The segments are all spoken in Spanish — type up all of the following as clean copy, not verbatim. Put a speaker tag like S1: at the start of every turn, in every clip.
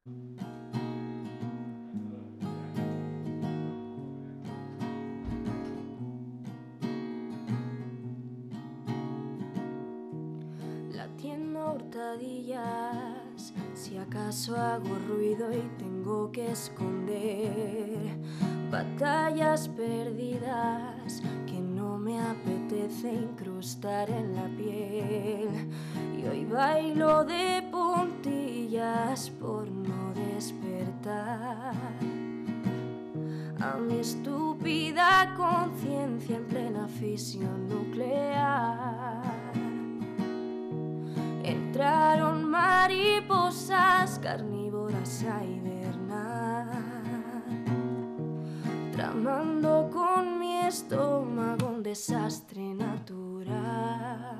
S1: Latiendo hurtadillas, si acaso hago ruido y tengo que esconder batallas perdidas que no me apetece incrustar en la piel. Y hoy bailo de puntillas por no despertar a mi estúpida conciencia en plena fisión nuclear. Entraron mariposas carnívoras a hibernar, tramando con mi estómago un desastre natural.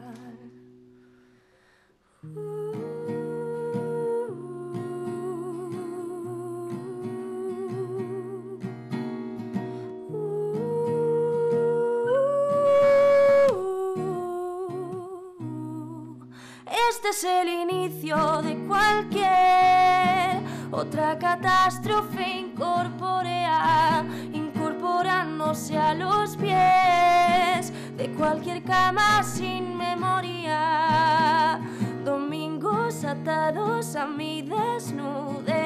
S1: Este es el inicio de cualquier otra catástrofe incorpórea, incorporándose a los pies de cualquier cama sin memoria. Domingos atados a mi desnudez,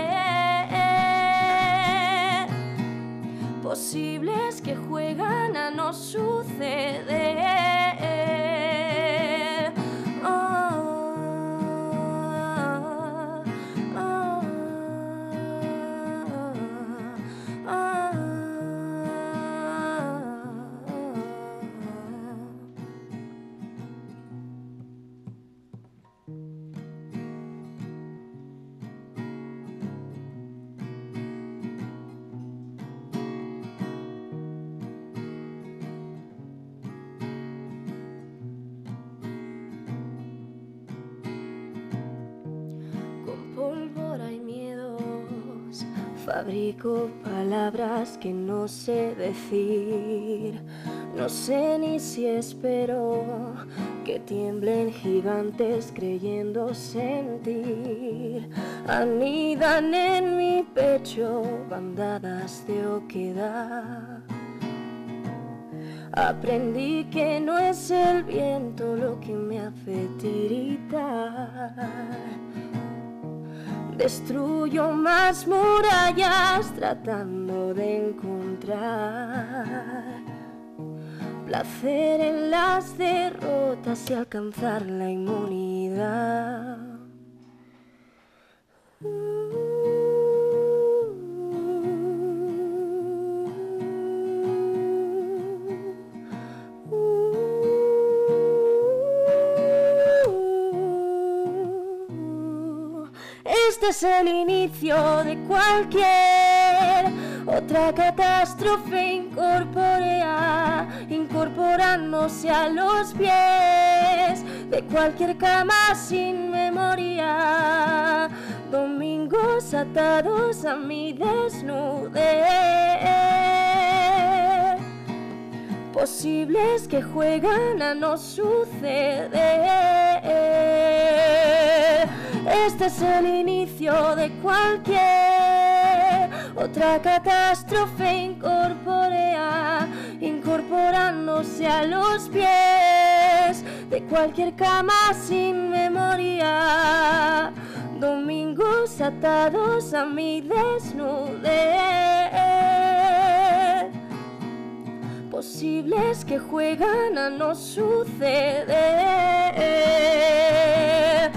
S1: posibles que juegan a no suceder. Pólvora y miedos, fabrico palabras que no sé decir. No sé ni si espero que tiemblen gigantes creyendo sentir. Anidan en mi pecho bandadas de oquedad. Aprendí que no es el viento lo que me hace tiritar. Destruyo más murallas tratando de encontrar placer en las derrotas y alcanzar la inmunidad. Este es el inicio de cualquier otra catástrofe incorpórea, incorporándose a los pies de cualquier cama sin memoria. Domingos atados a mi desnudez, posibles que juegan a no suceder. Este es el inicio de cualquier otra catástrofe incorpórea, incorporándose a los pies de cualquier cama sin memoria. Domingos atados a mi desnudez, posibles que juegan a no suceder.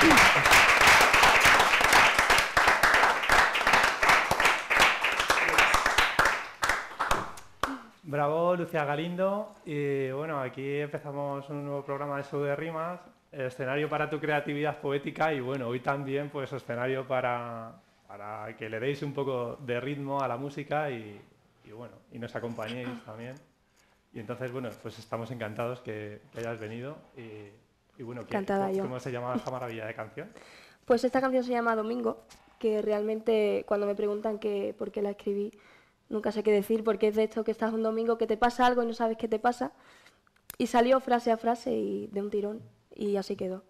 S2: Bravo, Lucía Galindo. Y bueno, aquí empezamos un nuevo programa de Show de Rimas, escenario para tu creatividad poética y bueno, hoy también pues escenario para que le deis un poco de ritmo a la música y bueno, y nos acompañéis también. Y entonces, bueno, pues estamos encantados que hayas venido y bueno,
S1: Encantada yo.
S2: ¿cómo se llama esta maravilla de canción?
S1: Pues esta canción se llama Domingo, que realmente cuando me preguntan por qué la escribí, nunca sé qué decir, porque es de esto que estás un domingo que te pasa algo y no sabes qué te pasa. Y salió frase a frase y de un tirón, y así quedó.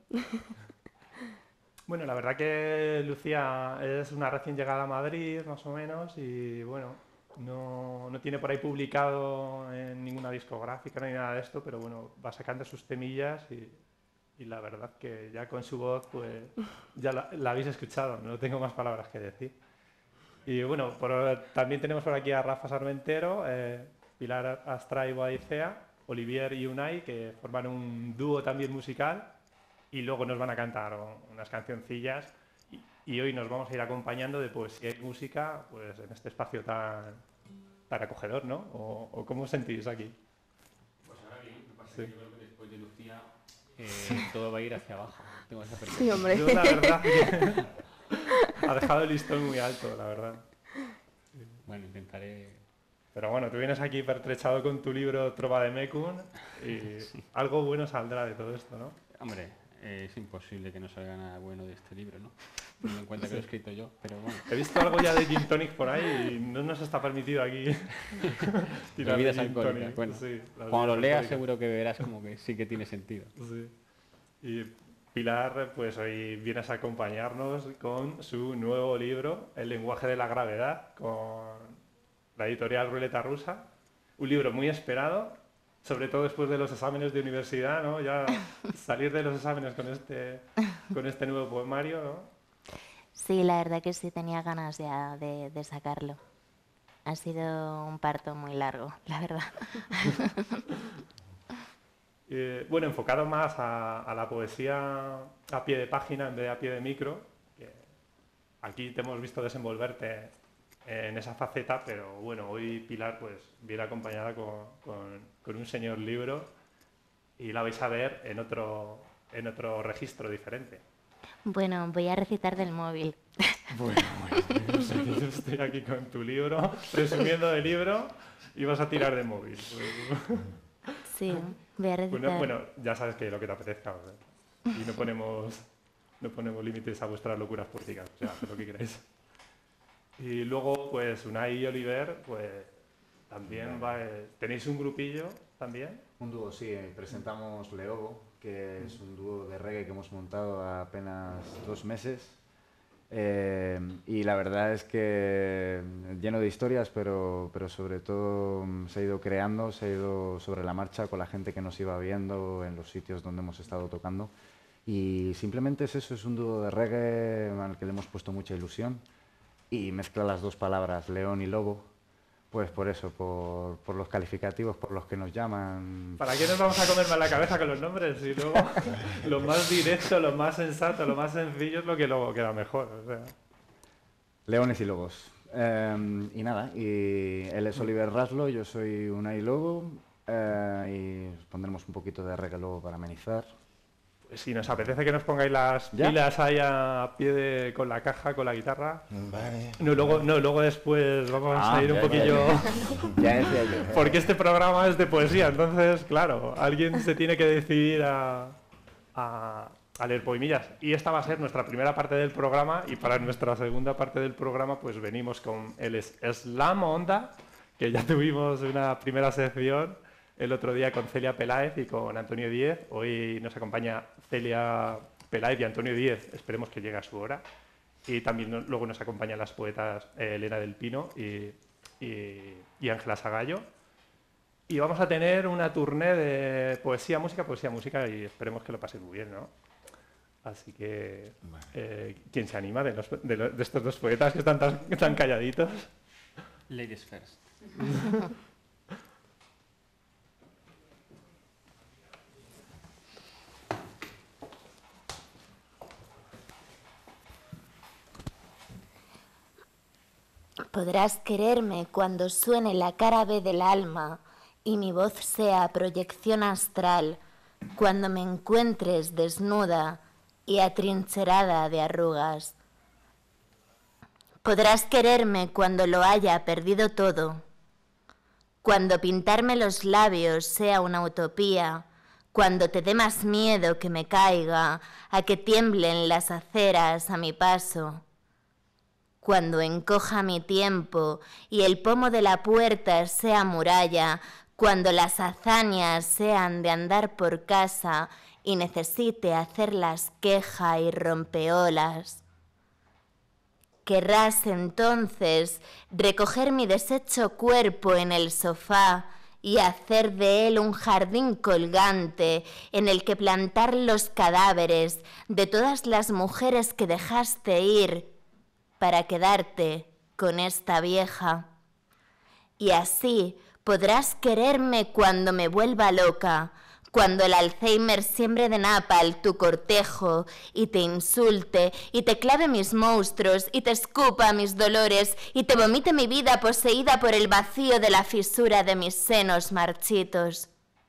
S2: Bueno, la verdad que Lucía es una recién llegada a Madrid, más o menos, y bueno, no tiene por ahí publicado en ninguna discográfica ni nada de esto, pero bueno, va sacando sus temillas y la verdad que ya con su voz, pues ya la habéis escuchado, no tengo más palabras que decir. Y bueno, también tenemos por aquí a Rafa Sarmentero, Pilar Astray Boadicea, Olivier y Unai, que forman un dúo también musical y luego nos van a cantar unas cancioncillas y hoy nos vamos a ir acompañando de poesía y música pues en este espacio tan acogedor, ¿no? ¿O cómo os sentís aquí?
S3: Pues ahora bien, me pasa
S2: Sí.
S3: que yo creo que después de Lucía todo va a ir hacia abajo. Tengo esa
S1: Sí,
S3: percepción.
S1: hombre.
S2: Yo la verdad que ha dejado el listón muy alto, la verdad.
S3: Bueno, intentaré.
S2: Pero bueno, tú vienes aquí pertrechado con tu libro Trova de Mekun y algo bueno saldrá de todo esto, ¿no?
S3: Hombre, es imposible que no salga nada bueno de este libro, ¿no? Teniendo en cuenta que lo he escrito yo, pero bueno.
S2: He visto algo ya de Gin Tonic por ahí y no nos está permitido aquí tirar de
S3: Bebidas
S2: Gin
S3: alcohólicas.
S2: Tonic.
S3: Bueno,
S2: Sí, las
S3: cuando lo
S2: bebidas
S3: leas
S2: alcohólicas.
S3: seguro que verás como que sí que tiene sentido.
S2: Sí. Y Pilar, pues hoy vienes a acompañarnos con su nuevo libro, El lenguaje de la gravedad, con la editorial Ruleta Rusa. Un libro muy esperado, sobre todo después de los exámenes de universidad, ¿no? Ya salir de los exámenes con este nuevo poemario, ¿no?
S4: Sí, la verdad que sí tenía ganas ya de sacarlo. Ha sido un parto muy largo, la verdad.
S2: Bueno, enfocado más a la poesía a pie de página en vez de a pie de micro. Que aquí te hemos visto desenvolverte en esa faceta, pero bueno, hoy Pilar pues viene acompañada con un señor libro y la vais a ver en otro registro diferente.
S4: Bueno, voy a recitar del móvil.
S2: Bueno, yo estoy aquí con tu libro, presumiendo del libro y vas a tirar de móvil.
S4: Sí, voy a recitar.
S2: Bueno, ya sabes que lo que te apetezca, o sea, y no ponemos límites a vuestras locuras políticas, o sea, haced lo que queráis. Y luego, pues, Unai y Oliver, pues, también ¿tenéis un grupillo también?
S5: Un dúo, sí, presentamos Leobo, que es un dúo de reggae que hemos montado a apenas 2 meses. Y la verdad es que lleno de historias, pero sobre todo se ha ido creando, se ha ido sobre la marcha con la gente que nos iba viendo en los sitios donde hemos estado tocando. Y simplemente es eso, es un dúo de reggae al que le hemos puesto mucha ilusión y mezcla las dos palabras, león y lobo, pues por eso, por los calificativos por los que nos llaman.
S2: ¿Para qué nos vamos a comer más la cabeza con los nombres? Y luego lo más directo, lo más sensato, lo más sencillo es lo que luego queda mejor. O sea.
S5: Leones y lobos. Y nada, y él es Oliver Raslo, yo soy Unai Lobo, y pondremos un poquito de reggae luego para amenizar.
S2: Pues si nos apetece que nos pongáis las
S5: ¿Ya?
S2: pilas ahí a pie con la caja, con la guitarra.
S6: Vale.
S2: Luego después vamos a ir un
S5: ya,
S2: poquillo...
S5: Ya decía yo.
S2: Porque este programa es de poesía, entonces, claro, alguien se tiene que decidir a leer poemillas. Y esta va a ser nuestra primera parte del programa y para nuestra segunda parte del programa pues venimos con el Slam Onda, que ya tuvimos una primera sección el otro día con Celia Peláez y con Antonio Díez. Hoy nos acompaña Celia Peláez y Antonio Díez, esperemos que llegue a su hora. Y también luego nos acompañan las poetas Elena del Pino y Ángela Sagallo. Y vamos a tener una tournée de poesía, música y esperemos que lo paséis muy bien, ¿no? Así que, ¿quién se anima de estos dos poetas que están tan calladitos?
S3: Ladies first.
S4: Podrás quererme cuando suene la cara B del alma y mi voz sea proyección astral, cuando me encuentres desnuda y atrincherada de arrugas. Podrás quererme cuando lo haya perdido todo, cuando pintarme los labios sea una utopía, cuando te dé más miedo que me caiga, a que tiemblen las aceras a mi paso, cuando encoja mi tiempo y el pomo de la puerta sea muralla, cuando las hazañas sean de andar por casa y necesite hacerlas queja y rompeolas. Querrás entonces recoger mi deshecho cuerpo en el sofá y hacer de él un jardín colgante en el que plantar los cadáveres de todas las mujeres que dejaste ir para quedarte con esta vieja. Y así podrás quererme cuando me vuelva loca, cuando el Alzheimer siembre de napal tu cortejo y te insulte y te clave mis monstruos y te escupa mis dolores y te vomite mi vida poseída por el vacío de la fisura de mis senos marchitos.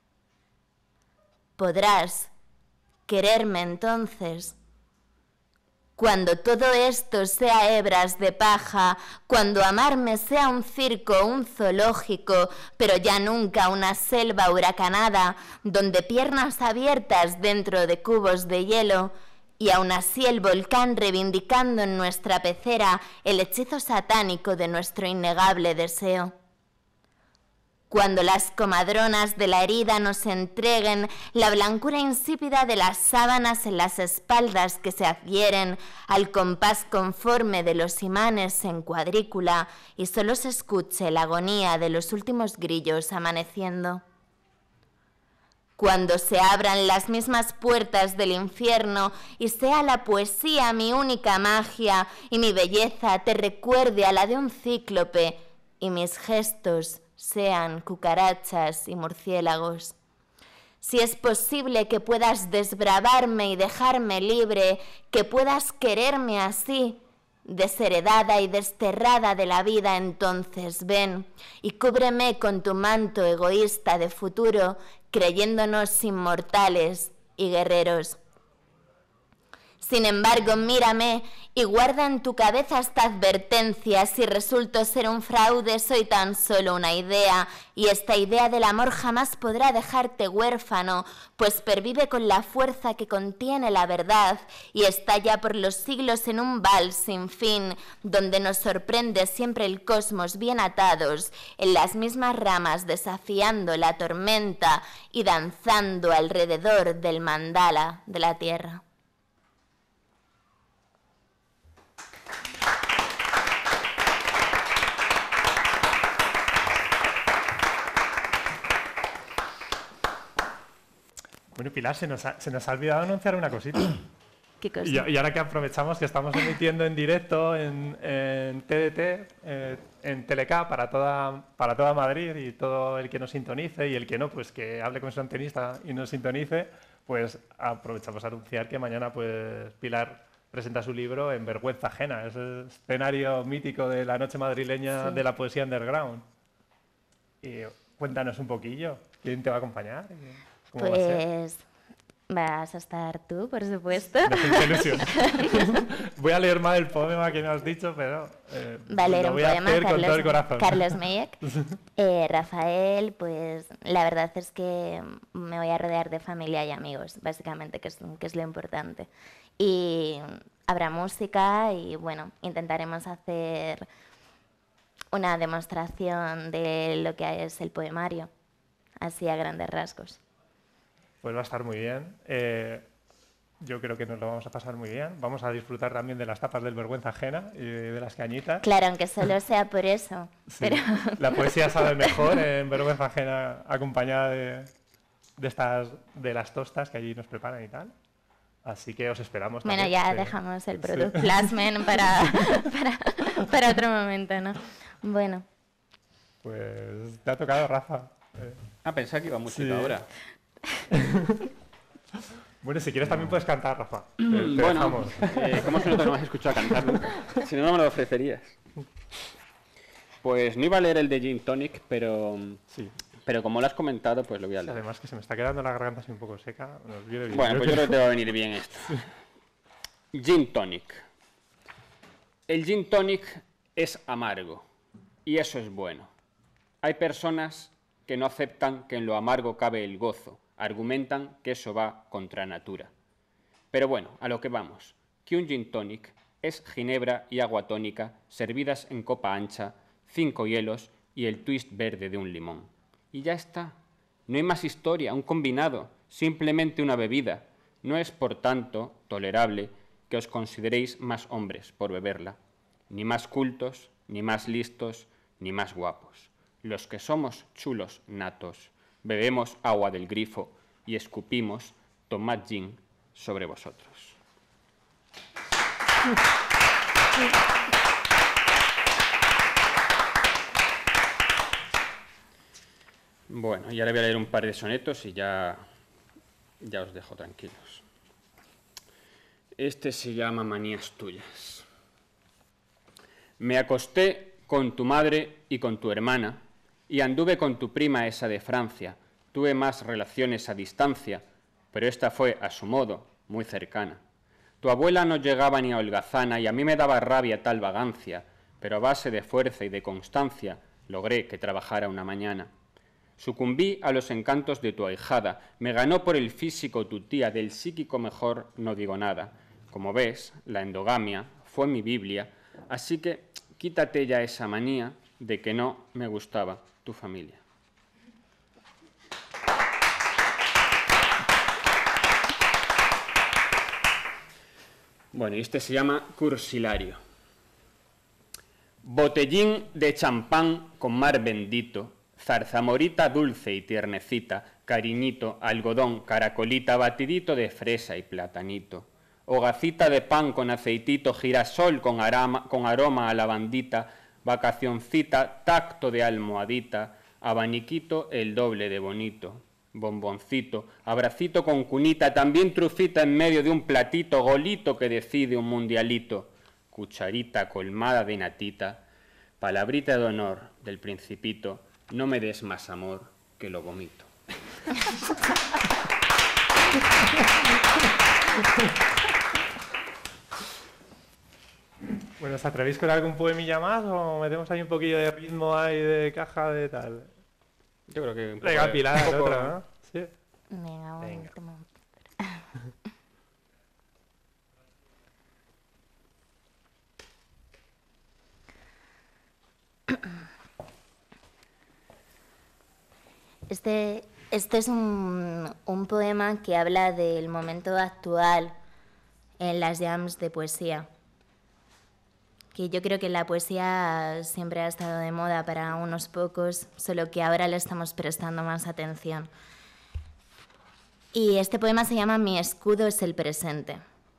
S4: Podrás quererme entonces cuando todo esto sea hebras de paja, cuando amarme sea un circo, un zoológico, pero ya nunca una selva huracanada, donde piernas abiertas dentro de cubos de hielo, y aún así el volcán reivindicando en nuestra pecera el hechizo satánico de nuestro innegable deseo. Cuando las comadronas de la herida nos entreguen la blancura insípida de las sábanas en las espaldas que se adhieren al compás conforme de los imanes en cuadrícula y solo se escuche la agonía de los últimos grillos amaneciendo. Cuando se abran las mismas puertas del infierno y sea la poesía mi única magia y mi belleza te recuerde a la de un cíclope y mis gestos sean cucarachas y murciélagos. Si es posible que puedas desbravarme y dejarme libre, que puedas quererme así, desheredada y desterrada de la vida, entonces ven y cúbreme con tu manto egoísta de futuro, creyéndonos inmortales y guerreros. Sin embargo, mírame y guarda en tu cabeza esta advertencia. Si resulto ser un fraude, soy tan solo una idea, y esta idea del amor jamás podrá dejarte huérfano, pues pervive con la fuerza que contiene la verdad y estalla por los siglos en un vals sin fin, donde nos sorprende siempre el cosmos bien atados, en las mismas ramas desafiando la tormenta y danzando alrededor del mandala de la tierra.
S2: Bueno, Pilar, se nos ha olvidado anunciar una cosita.
S4: ¿Qué cosa?
S2: Y ahora que aprovechamos que estamos emitiendo en directo en TDT, en Teleca, para toda Madrid, y todo el que nos sintonice y el que no, pues que hable con su antenista y nos sintonice, pues aprovechamos a anunciar que mañana pues Pilar presenta su libro En vergüenza ajena, ese escenario mítico de la noche madrileña de la poesía underground. Y cuéntanos un poquillo, ¿quién te va a acompañar? ¿Cómo va a ser?
S4: Pues vas a estar tú, por supuesto.
S2: Me hace mucha ilusión. Voy a leer mal el poema que me has dicho, pero
S4: Va a leer
S2: lo
S4: un
S2: voy a
S4: poema,
S2: hacer con todo el corazón.
S4: Carlos Meyek. Rafael, pues la verdad es que me voy a rodear de familia y amigos, básicamente, que es lo importante. Y habrá música y, bueno, intentaremos hacer una demostración de lo que es el poemario, así a grandes rasgos.
S2: Pues va a estar muy bien. Yo creo que nos lo vamos a pasar muy bien. Vamos a disfrutar también de las tapas del vergüenza ajena y de las cañitas.
S4: Claro, aunque solo sea por eso.
S2: Sí.
S4: Pero...
S2: La poesía sabe mejor en vergüenza ajena, acompañada de las tostas que allí nos preparan y tal. Así que os esperamos.
S4: Bueno,
S2: también.
S4: ya
S2: Sí.
S4: dejamos el product placement para otro momento, ¿no? Bueno.
S2: Pues te ha tocado, Rafa.
S3: Pensaba que iba música
S2: Sí.
S3: ahora.
S2: Bueno, si quieres también puedes cantar, Rafa. Te
S3: Bueno,
S2: dejamos.
S3: ¿cómo se nota que no me has escuchado cantar nunca? Si no, no me lo ofrecerías. Pues no iba a leer el de Gin Tonic, pero
S2: Sí.
S3: como lo has comentado, pues lo voy a
S2: Y
S3: leer.
S2: además que se me está quedando la garganta así un poco seca. Nos viene bien.
S3: Bueno, pues yo creo que te va a venir bien esto. Gin Tonic. El Gin Tonic es amargo, y eso es bueno. Hay personas que no aceptan que en lo amargo cabe el gozo, argumentan que eso va contra natura. Pero bueno, a lo que vamos, que un Gin Tonic es ginebra y agua tónica servidas en copa ancha, 5 hielos y el twist verde de un limón. Y ya está. No hay más historia, un combinado, simplemente una bebida. No es, por tanto, tolerable que os consideréis más hombres por beberla, ni más cultos, ni más listos, ni más guapos. Los que somos chulos natos, bebemos agua del grifo y escupimos tomad gin sobre vosotros. Bueno, y ahora voy a leer un par de sonetos y ya os dejo tranquilos. Este se llama Manías tuyas. Me acosté con tu madre y con tu hermana y anduve con tu prima esa de Francia. Tuve más relaciones a distancia, pero esta fue, a su modo, muy cercana. Tu abuela no llegaba ni a holgazana y a mí me daba rabia tal vagancia, pero a base de fuerza y de constancia logré que trabajara una mañana. Sucumbí a los encantos de tu ahijada, me ganó por el físico tu tía, del psíquico mejor no digo nada. Como ves, la endogamia fue mi Biblia, así que quítate ya esa manía de que no me gustaba tu familia. Bueno, y este se llama Cursilario. Botellín de champán con mar bendito, zarzamorita dulce y tiernecita, cariñito, algodón, caracolita, batidito de fresa y platanito, hogacita de pan con aceitito, girasol con aroma a lavandita, vacacioncita, tacto de almohadita, abaniquito el doble de bonito, bomboncito, abracito con cunita, también trufita en medio de un platito, golito que decide un mundialito, cucharita colmada de natita, palabrita de honor del principito, no me des más amor que lo vomito.
S2: Bueno, ¿os atrevéis con algún poemilla más o metemos ahí un poquillo de ritmo ahí de caja de tal?
S3: Yo creo que...
S2: Venga, Pilar, otra, ¿no? Sí.
S4: Venga,
S2: Venga.
S4: toma. Este es un poema que habla del momento actual en las jams de poesía. Que yo creo que la poesía siempre ha estado de moda para unos pocos, solo que ahora le estamos prestando más atención. Y este poema se llama Mi escudo es el presente.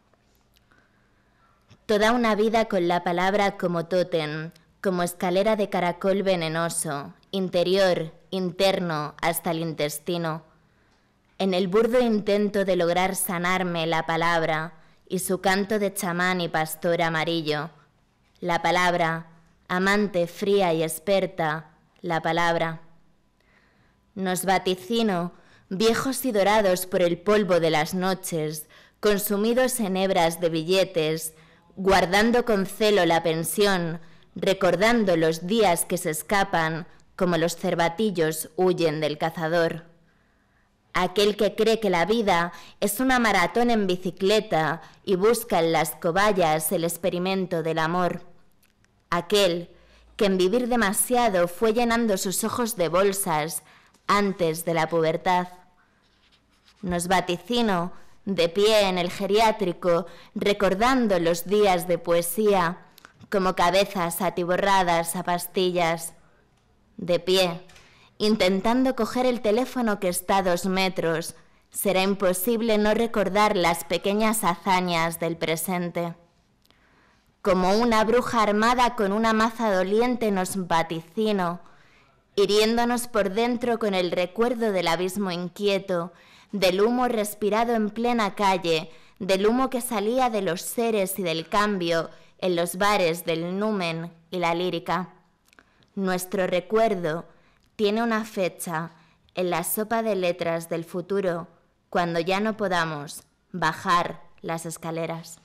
S4: Toda una vida con la palabra como tótem, como escalera de caracol venenoso, interior, interno, hasta el intestino. En el burdo intento de lograr sanarme la palabra y su canto de chamán y pastor amarillo. La palabra, amante fría y experta, la palabra. Nos vaticino, viejos y dorados por el polvo de las noches, consumidos en hebras de billetes, guardando con celo la pensión, recordando los días que se escapan, como los cervatillos huyen del cazador. Aquel que cree que la vida es una maratón en bicicleta y busca en las cobayas el experimento del amor. Aquel que en vivir demasiado fue llenando sus ojos de bolsas antes de la pubertad. Nos vaticino de pie en el geriátrico, recordando los días de poesía como cabezas atiborradas a pastillas. De pie, intentando coger el teléfono que está a 2 metros, será imposible no recordar las pequeñas hazañas del presente. Como una bruja armada con una maza doliente nos vaticino, hiriéndonos por dentro con el recuerdo del abismo inquieto, del humo respirado en plena calle, del humo que salía de los seres y del cambio en los bares del numen y la lírica. Nuestro recuerdo tiene una fecha en la sopa de letras del futuro cuando ya no podamos bajar las escaleras.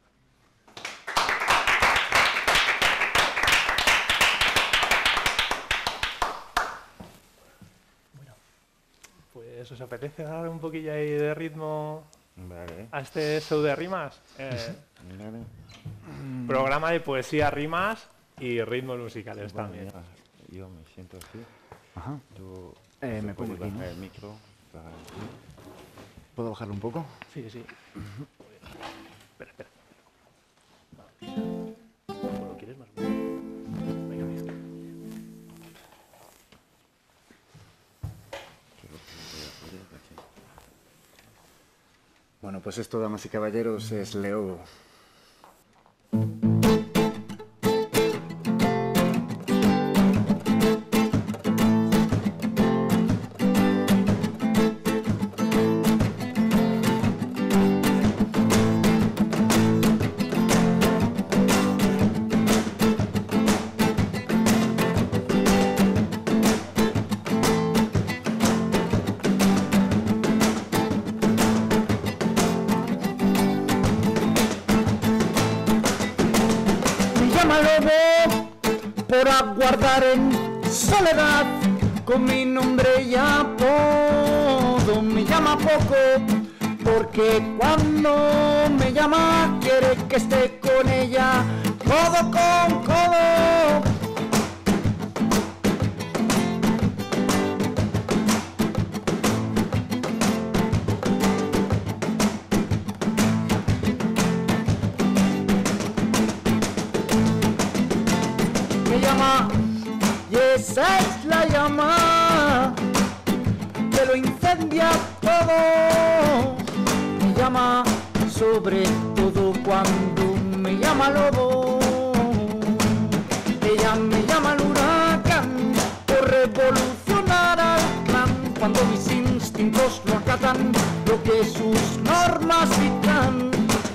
S2: Pues os apetece dar un poquillo ahí de ritmo
S5: Vale.
S2: a este show de rimas.
S5: Vale.
S2: Programa de poesía, rimas y ritmos musicales
S6: Bueno,
S2: también.
S6: mira, yo me siento así.
S5: Ajá.
S6: Tú
S5: Me
S6: puedes
S5: pongo aquí,
S6: bajar
S5: ¿no?
S6: el micro. Para...
S5: ¿Puedo bajarlo un poco?
S2: Sí, sí. Espera, espera. ¿O lo quieres más bueno? Venga, listo.
S5: Bueno, pues esto, damas y caballeros, es Leobo.
S7: Por aguardar en soledad con mi nombre y apodo. Me llama poco porque cuando me llama quiere que esté con ella codo con codo. Me llama y esa es la llama que lo incendia todo. Me llama sobre todo cuando me llama lobo. Ella me llama el huracán por revolucionar al clan cuando mis instintos no acatan lo que sus normas dictan.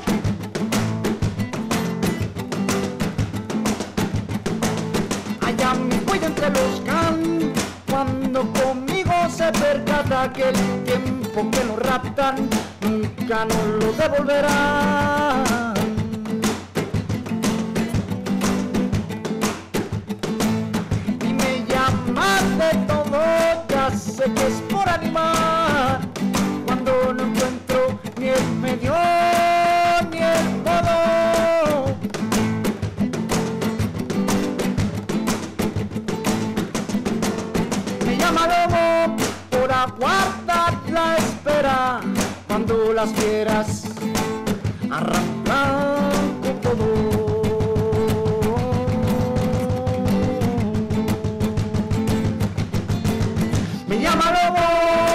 S7: Allá mi cuello entre los can, cuando conmigo se percata que el tiempo que nos raptan nunca nos lo devolverán. Y me llama de todo, ya sé que es por animar, cuando no encuentro ni el medio ni el modo. Me llama lobo por aguardar la espera cuando las fieras arrancan con todo. Me llama lobo,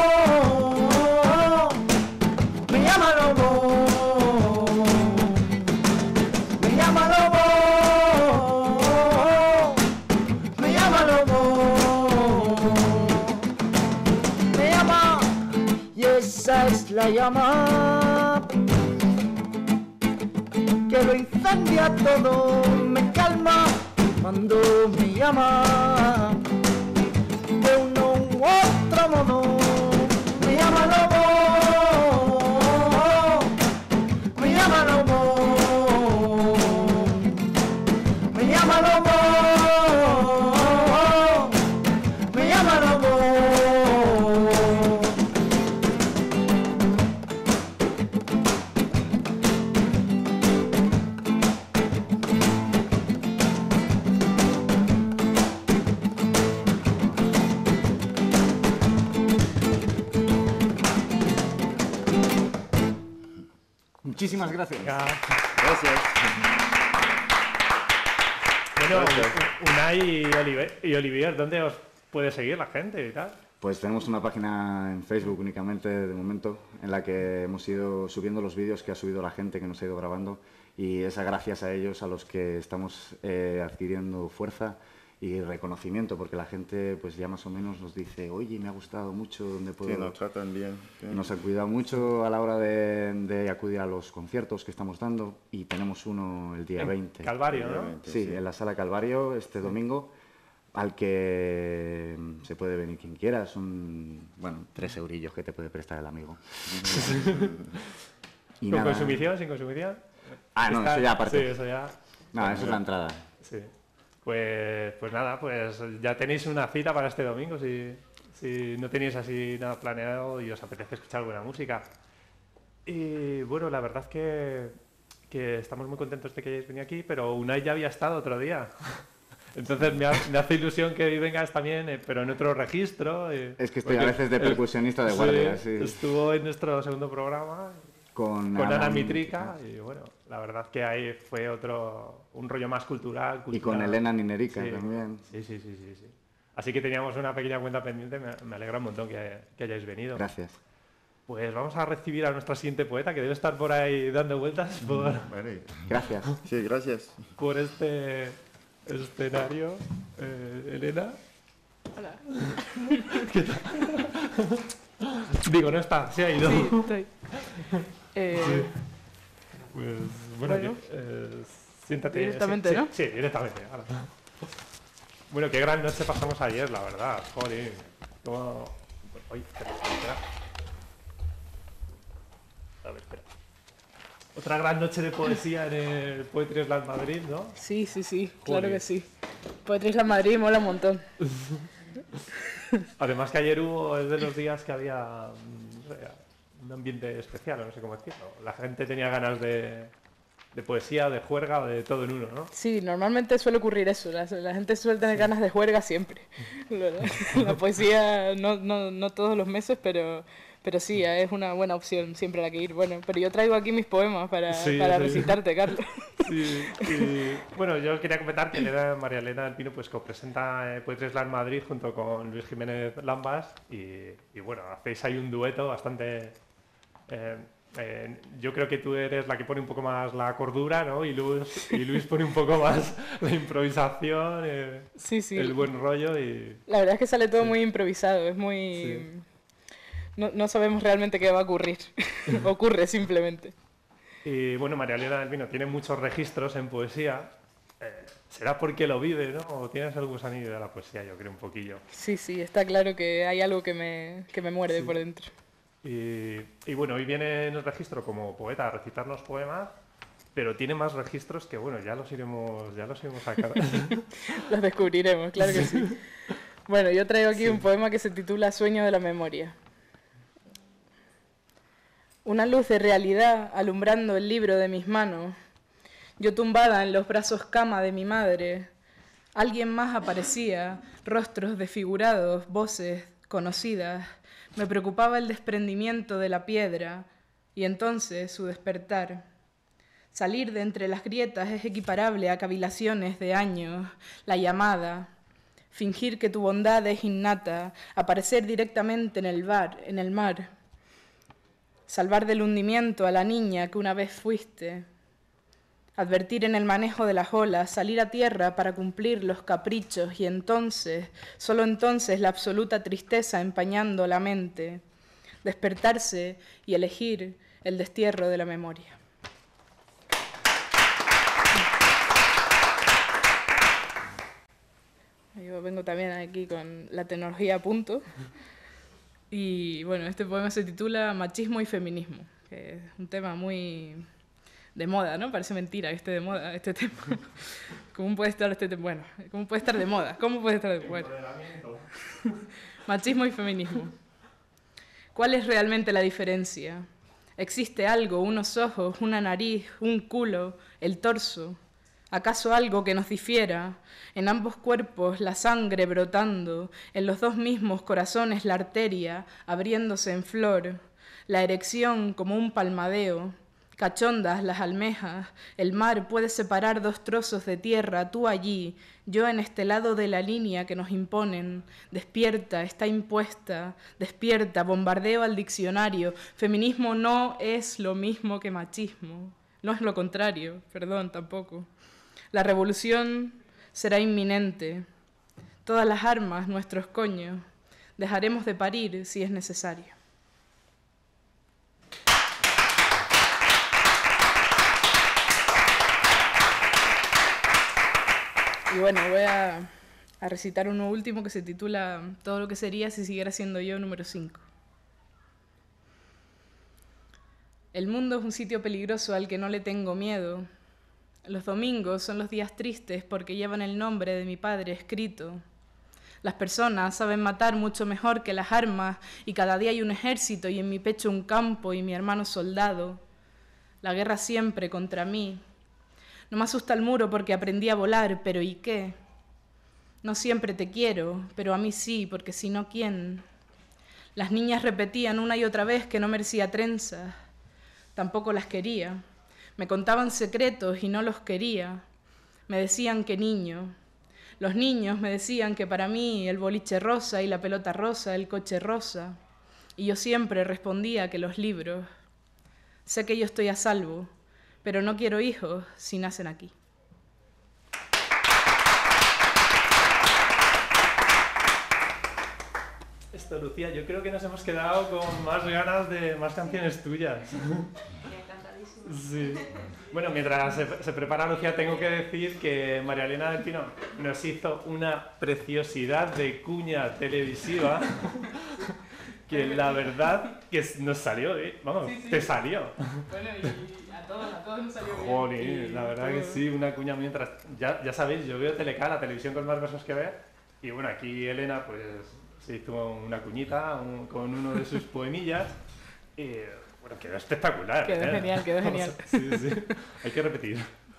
S7: me llama lobo, me llama lobo, me llama lobo. Me llama y esa es la llama que lo incendia todo. Me calma cuando me llama de uno u otro modo. Me llama lobo, me llama lobo, me llama lobo, me llama lobo. Muchísimas gracias.
S5: Gracias.
S2: Bueno, Unai y Olivier, ¿dónde os puede seguir la gente y tal?
S5: Pues tenemos una página en Facebook únicamente de momento en la que hemos ido subiendo los vídeos que ha subido la gente que nos ha ido grabando y es gracias a ellos a los que estamos adquiriendo fuerza y reconocimiento porque la gente pues ya más o menos nos dice oye, me ha gustado mucho, ¿dónde puedo...?
S6: Sí, nos tratan bien. Sí.
S5: Nos ha cuidado mucho a la hora de acudir a los conciertos que estamos dando y tenemos uno el día 20.
S2: Calvario, ¿no?
S5: Sí, en la Sala Calvario este domingo. al que se puede venir quien quiera. Son, bueno, 3 eurillos que te puede prestar el amigo. Y
S2: ¿Con
S5: nada.
S2: consumición, sin consumición?
S5: Ah, no, eso ya aparte.
S2: Sí, eso ya.
S5: No, eso es la entrada.
S2: Sí. Pues nada, pues ya tenéis una cita para este domingo. Si no tenéis así nada planeado y os apetece escuchar buena música. Y bueno, la verdad que estamos muy contentos de que hayáis venido aquí, pero Unai ya había estado otro día. Entonces me hace ilusión que vengas también, pero en otro registro.
S5: Es que estoy a veces de percusionista de guardia, sí.
S2: Estuvo en nuestro segundo programa
S5: con
S2: Ana Mitrica, y bueno, la verdad que ahí fue un rollo más cultural.
S5: Y con Elena Ninerica también.
S2: Sí. Así que teníamos una pequeña cuenta pendiente, me alegra un montón que hayáis venido.
S5: Gracias.
S2: Pues vamos a recibir a nuestra siguiente poeta, que debe estar por ahí dando vueltas
S6: Vale.
S5: Gracias.
S6: Sí, gracias.
S2: por este escenario. Elena.
S8: Hola.
S2: ¿Qué tal? Digo, no está, se ha ido.
S8: Sí, estoy.
S2: Pues bueno,
S8: Bueno.
S2: siéntate.
S8: Directamente,
S2: sí,
S8: ¿no?
S2: Sí, directamente. Ahora. Bueno, qué gran noche pasamos ayer, la verdad. Joder. ¿Cómo? Uy, espera. A ver, espera. Otra gran noche de poesía en el Poetry Slam Madrid, ¿no?
S8: Sí, claro
S2: Joder.
S8: que sí. Poetry Slam Madrid mola un montón.
S2: Además que ayer es de los días que había no sé, un ambiente especial, no sé cómo decirlo. La gente tenía ganas de poesía, de juerga o de todo en uno, ¿no?
S8: Sí, normalmente suele ocurrir eso. La gente suele tener ganas de juerga siempre. La poesía no todos los meses, pero sí, es una buena opción siempre a la que ir. Bueno, pero yo traigo aquí mis poemas para recitarte, Carlos.
S2: Sí, y bueno, yo quería comentar que María Elena del Pino pues copresenta Poetry Slam Madrid junto con Luis Jiménez Lambas y bueno, hacéis ahí un dueto bastante... yo creo que tú eres la que pone un poco más la cordura, ¿no? Y Luis pone un poco más la improvisación,
S8: Sí.
S2: el buen rollo y...
S8: La verdad es que sale todo muy improvisado, es muy...
S2: Sí.
S8: No sabemos realmente qué va a ocurrir. Ocurre simplemente.
S2: Y bueno, María Elena del Pino tiene muchos registros en poesía. ¿Será porque lo vive, no? ¿O tienes el gusanillo de la poesía? Yo creo un poquillo.
S8: Sí, está claro que hay algo que me muerde por dentro.
S2: Y bueno, hoy viene en el registro como poeta a recitarnos poemas, pero tiene más registros que, bueno, ya los iremos sacando.
S8: Los descubriremos, claro que sí. Bueno, yo traigo aquí un poema que se titula Sueño de la memoria. Una luz de realidad alumbrando el libro de mis manos. Yo tumbada en los brazos cama de mi madre. Alguien más aparecía, rostros desfigurados, voces conocidas. Me preocupaba el desprendimiento de la piedra y entonces su despertar. Salir de entre las grietas es equiparable a cavilaciones de años, la llamada. Fingir que tu bondad es innata, aparecer directamente en el mar. Salvar del hundimiento a la niña que una vez fuiste. Advertir en el manejo de las olas, salir a tierra para cumplir los caprichos y entonces, solo entonces, la absoluta tristeza empañando la mente. Despertarse y elegir el destierro de la memoria. Yo vengo también aquí con la tecnología a punto. Y bueno, este poema se titula Machismo y feminismo, que es un tema muy de moda, ¿no? Parece mentira que esté de moda este tema. ¿Cómo puede estar este tema? Bueno, ¿cómo puede estar de moda? ¿Cómo puede estar de moda? Machismo y feminismo. ¿Cuál es realmente la diferencia? ¿Existe algo, unos ojos, una nariz, un culo, el torso? ¿Acaso algo que nos difiera? En ambos cuerpos la sangre brotando, en los dos mismos corazones la arteria abriéndose en flor, la erección como un palmadeo, cachondas las almejas, el mar puede separar dos trozos de tierra, tú allí, yo en este lado de la línea que nos imponen, despierta, está impuesta, despierta, bombardeo al diccionario, feminismo no es lo mismo que machismo, no es lo contrario, perdón, tampoco. La revolución será inminente. Todas las armas, nuestros coños, dejaremos de parir si es necesario. Y bueno, voy a a recitar uno último que se titula Todo lo que sería si siguiera siendo yo, número 5. El mundo es un sitio peligroso al que no le tengo miedo. Los domingos son los días tristes porque llevan el nombre de mi padre escrito. Las personas saben matar mucho mejor que las armas y cada día hay un ejército y en mi pecho un campo y mi hermano soldado. La guerra siempre contra mí. No me asusta el muro porque aprendí a volar, pero ¿y qué? No siempre te quiero, pero a mí sí, porque si no, ¿quién? Las niñas repetían una y otra vez que no merecía trenzas. Tampoco las quería. Me contaban secretos y no los quería. Me decían que niño. Los niños me decían que para mí el boliche rosa y la pelota rosa, el coche rosa. Y yo siempre respondía que los libros. Sé que yo estoy a salvo, pero no quiero hijos si nacen aquí.
S2: Esto, Lucía, yo creo que nos hemos quedado con más ganas de más canciones tuyas. Sí. Bueno, mientras se prepara Lucía, tengo que decir que María Elena del Pino nos hizo una preciosidad de cuña televisiva que la verdad que nos salió, vamos, sí. Te salió.
S8: Bueno, y a todos nos salió bien.
S2: Joder, la verdad que sí, una cuña mientras... Ya sabéis, yo veo Teleca, la televisión con más versos que ver, y bueno, aquí Elena pues se hizo una cuñita con uno de sus poemillas, y bueno, quedó espectacular.
S8: Quedó genial, quedó genial.
S2: Sí, hay que repetir.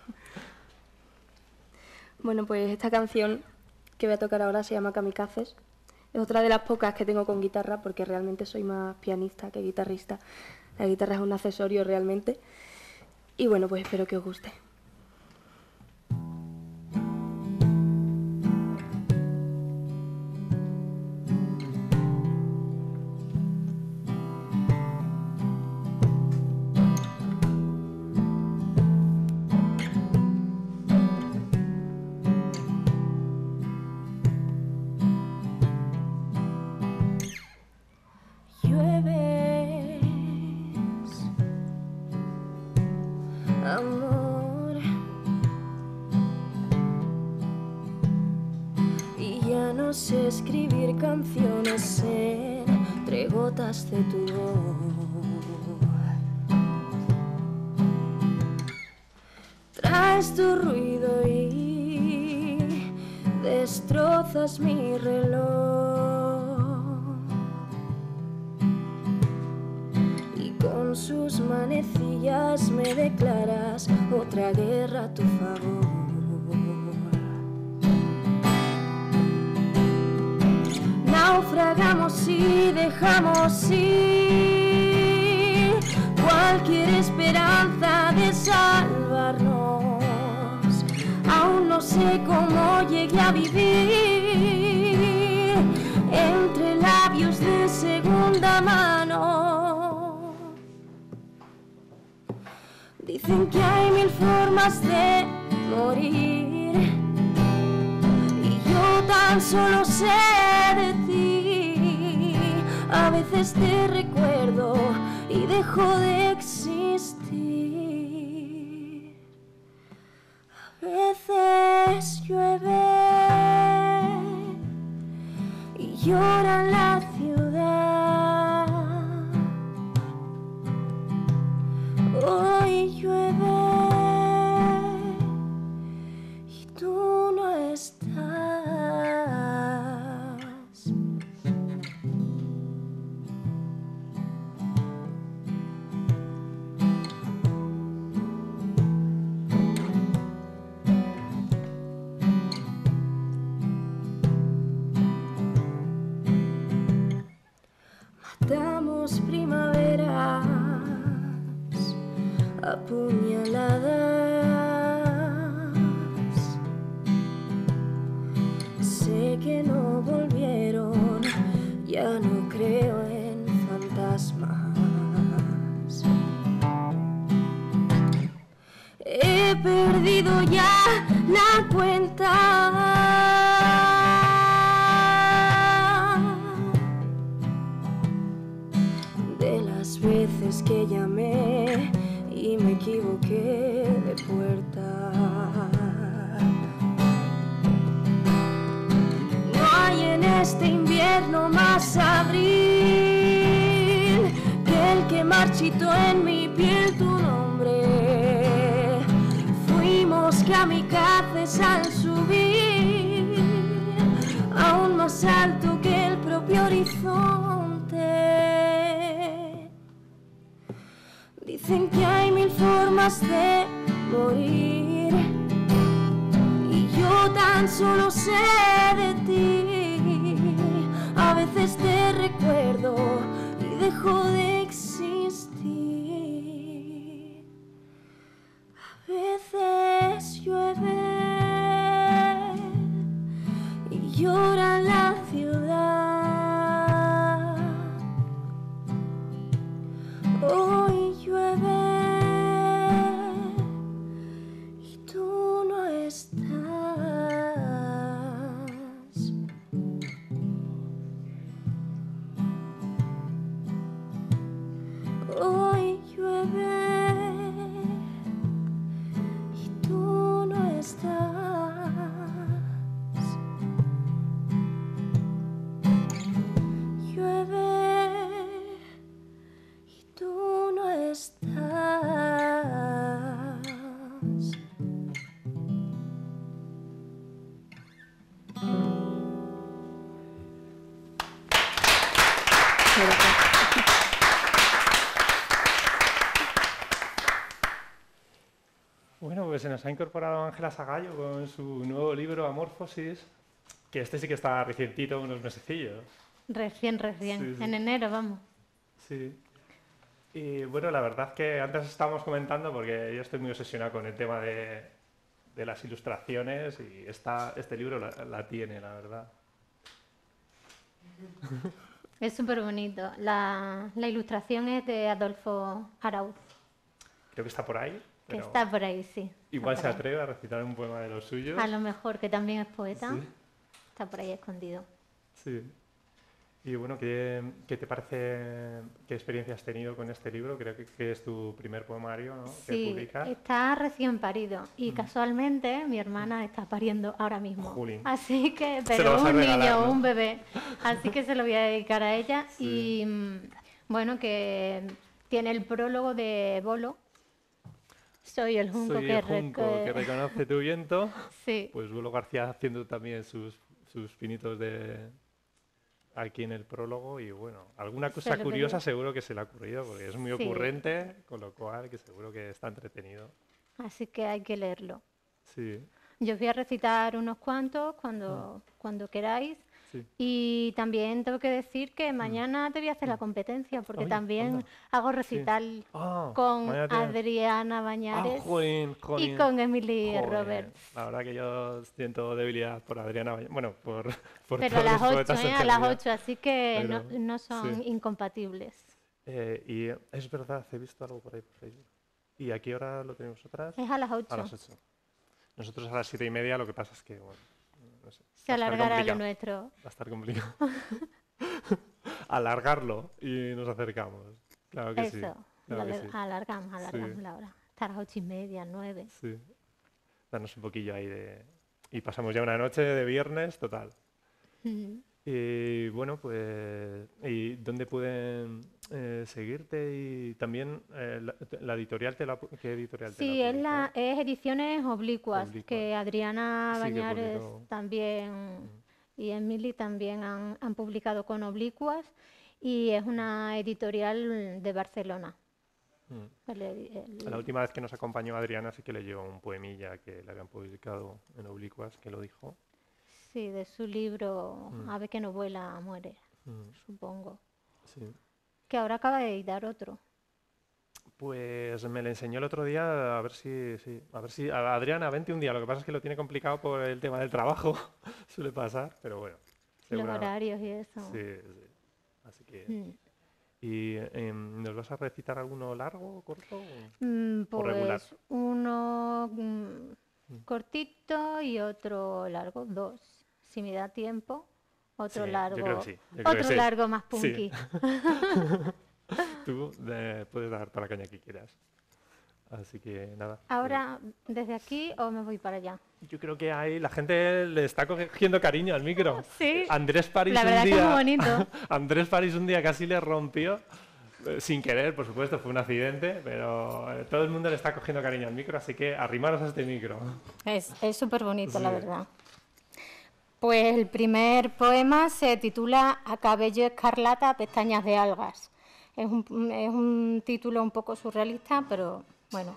S1: Bueno, pues esta canción que voy a tocar ahora se llama Kamikazes. Es otra de las pocas que tengo con guitarra porque realmente soy más pianista que guitarrista. La guitarra es un accesorio realmente. Y bueno, pues espero que os guste. Amor, y ya no sé escribir canciones entre gotas de tu voz. Traes tu ruido y destrozas mi reloj. Con sus manecillas me declaras otra guerra a tu favor. Naufragamos y dejamos ir cualquier esperanza de salvarnos. Aún no sé cómo llegué a vivir entre labios de segunda mano. Dicen que hay 1000 formas de morir y yo tan solo sé de ti. A veces te recuerdo y dejo de existir. A veces llueve y llora en la ciudad. Hoy llueve y tú no estás. Matamos primaveras apuñaladas. Sé que no volvieron, ya no creo en fantasmas. He perdido ya la cuenta de las veces que llamé y me equivoqué de puerta. invierno más abril que el que marchitó en mi piel tu nombre. Fuimos kamikazes al subir aún más alto que el propio horizonte. Dicen que hay 1000 formas de morir y yo tan solo sé de ti. A veces te recuerdo y dejo de existir. A veces llueve y llora la ciudad. Hoy llueve y tú no estás. Hoy llueve y tú no estás. Llueve y tú no estás.
S2: Bueno, pues se nos ha incorporado Ángela Sagallo con su nuevo libro Amorfosis, que este sí que está recientito, unos mesecillos.
S9: Recién.
S2: Sí.
S9: En enero, vamos.
S2: Sí. Y bueno, la verdad que antes estábamos comentando, porque yo estoy muy obsesionado con el tema de las ilustraciones y este libro la tiene, la verdad.
S9: Es súper bonito. La ilustración es de Adolfo Arauz,
S2: Creo que está por ahí.
S9: que
S2: pero
S9: está por ahí, sí.
S2: igual
S9: Está
S2: se
S9: por ahí.
S2: atreve a recitar un poema de los suyos.
S9: A lo mejor, que también es poeta.
S2: Sí.
S9: Está por ahí escondido.
S2: Sí. Y bueno, ¿qué te parece, qué experiencia has tenido con este libro? Creo que es tu primer poemario, ¿no? Que
S9: Sí,
S2: publicas.
S9: está recién parido. Y casualmente mi hermana está pariendo ahora mismo.
S2: Jolín.
S9: Así que,
S2: Se lo
S9: pero
S2: vas a
S9: un
S2: regalar,
S9: niño,
S2: ¿no?
S9: un bebé. Así que se lo voy a dedicar a ella.
S2: Sí.
S9: Y bueno, que tiene el prólogo de Bolo. Soy el junco
S2: Soy
S9: que,
S2: el junco que reconoce tu viento.
S9: Sí.
S2: Pues Bolo García haciendo también sus pinitos aquí en el prólogo. Y bueno, alguna cosa
S9: lo
S2: curiosa
S9: veré.
S2: seguro que se le ha ocurrido, porque es muy
S9: Sí.
S2: ocurrente, con lo cual que seguro que está entretenido.
S9: Así que hay que leerlo.
S2: Sí,
S9: Yo os voy a recitar unos cuantos cuando queráis.
S2: sí.
S9: Y también tengo que decir que mañana te voy a hacer la competencia, porque
S2: Ay,
S9: también
S2: anda.
S9: hago recital
S2: Ah,
S9: con
S2: mañana tienes-
S9: Adriana Bañares
S2: jolín,
S9: y
S2: jolín.
S9: con Emily
S2: Joder,
S9: Roberts.
S2: La verdad que yo siento debilidad por Adriana, bueno, por
S9: Pero a
S2: todos
S9: las
S2: los
S9: 8,
S2: poetas en
S9: a las
S2: general.
S9: 8, así que
S2: Pero,
S9: no son
S2: sí.
S9: incompatibles.
S2: Y es verdad, he visto algo por ahí por Facebook. ¿Y a qué hora lo tenemos otras?
S9: Es a las 8.
S2: A las 8. Nosotros a las 7:30, lo que pasa es que, bueno, no sé.
S9: Se
S2: va a estar
S9: alargará lo
S2: complicado.
S9: nuestro.
S2: Va a estar complicado. Alargarlo y nos acercamos. Claro que sí.
S9: Eso,
S2: Claro que sí.
S9: alargamos
S2: Sí.
S9: la hora. Hasta las 8:30, 9.
S2: Sí. Darnos un poquillo ahí de... Y pasamos ya una noche de viernes total. Y bueno, pues... ¿Y dónde pueden seguirte? Y también la editorial, ¿qué editorial te
S9: Sí,
S2: la
S9: es,
S2: publicó?
S9: es Ediciones Oblicuas,
S2: Oblicuas.
S9: que Adriana
S2: Sí, que
S9: Bañares
S2: publicó.
S9: también y Emily también han publicado con Oblicuas, y es una editorial de Barcelona.
S2: Mm.
S9: El-
S2: La última vez que nos acompañó Adriana sí que leyó un poemilla que le habían publicado en Oblicuas, que lo dijo.
S9: Sí, de su libro Ave que no vuela, muere, supongo.
S2: Sí.
S9: Que ahora acaba de editar otro.
S2: Pues me le enseñó el otro día, a ver si Adriana, vente un día. Lo que pasa es que lo tiene complicado por el tema del trabajo, suele pasar, pero bueno.
S9: Los
S2: segura-
S9: horarios y eso.
S2: Sí, sí. Así que.
S9: Mm.
S2: ¿Y nos vas a recitar alguno largo, corto?
S9: Pues
S2: regular?
S9: uno cortito y otro largo, 2. Si me da tiempo, otro
S2: Sí,
S9: largo.
S2: yo creo que sí, yo creo que
S9: Otro
S2: sí.
S9: largo más
S2: Sí.
S9: punky.
S2: Tú puedes dar toda la caña que quieras. Así que nada.
S9: Ahora, ¿desde aquí o me voy para allá?
S2: yo creo que ahí la gente le está cogiendo cariño al micro.
S9: Sí.
S2: Andrés París
S9: La verdad
S2: un
S9: que es
S2: día,
S9: muy bonito.
S2: Andrés París un día casi le rompió, sin querer, por supuesto, fue un accidente, pero todo el mundo le está cogiendo cariño al micro, así que arrimaros a este micro.
S9: Es súper bonito,
S2: Sí.
S9: la verdad. Pues el primer poema se titula A cabello escarlata, pestañas de algas. Es un título un poco surrealista, pero bueno.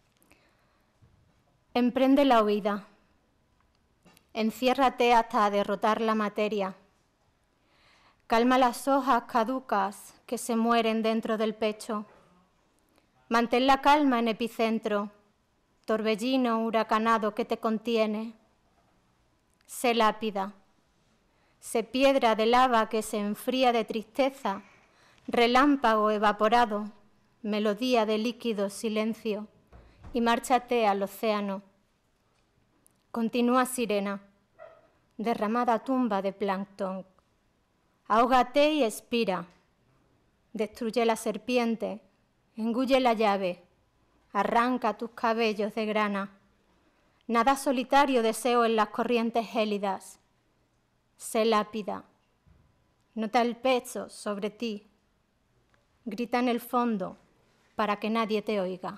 S9: Emprende la huida. Enciérrate hasta derrotar la materia. Calma las hojas caducas que se mueren dentro del pecho. Mantén la calma en epicentro, torbellino huracanado que te contiene. Sé lápida, sé piedra de lava que se enfría de tristeza, relámpago evaporado, melodía de líquido silencio, y márchate al océano. Continúa sirena, derramada tumba de plancton. Ahógate y expira, destruye la serpiente, engulle la llave, arranca tus cabellos de grana. Nada solitario deseo en las corrientes gélidas. Sé lápida, nota el pecho sobre ti, grita en el fondo para que nadie te oiga.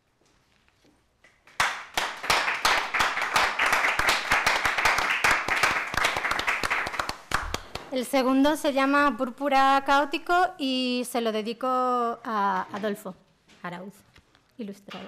S9: El segundo se llama Púrpura caótico y se lo dedico a Adolfo Arauz, ilustrador.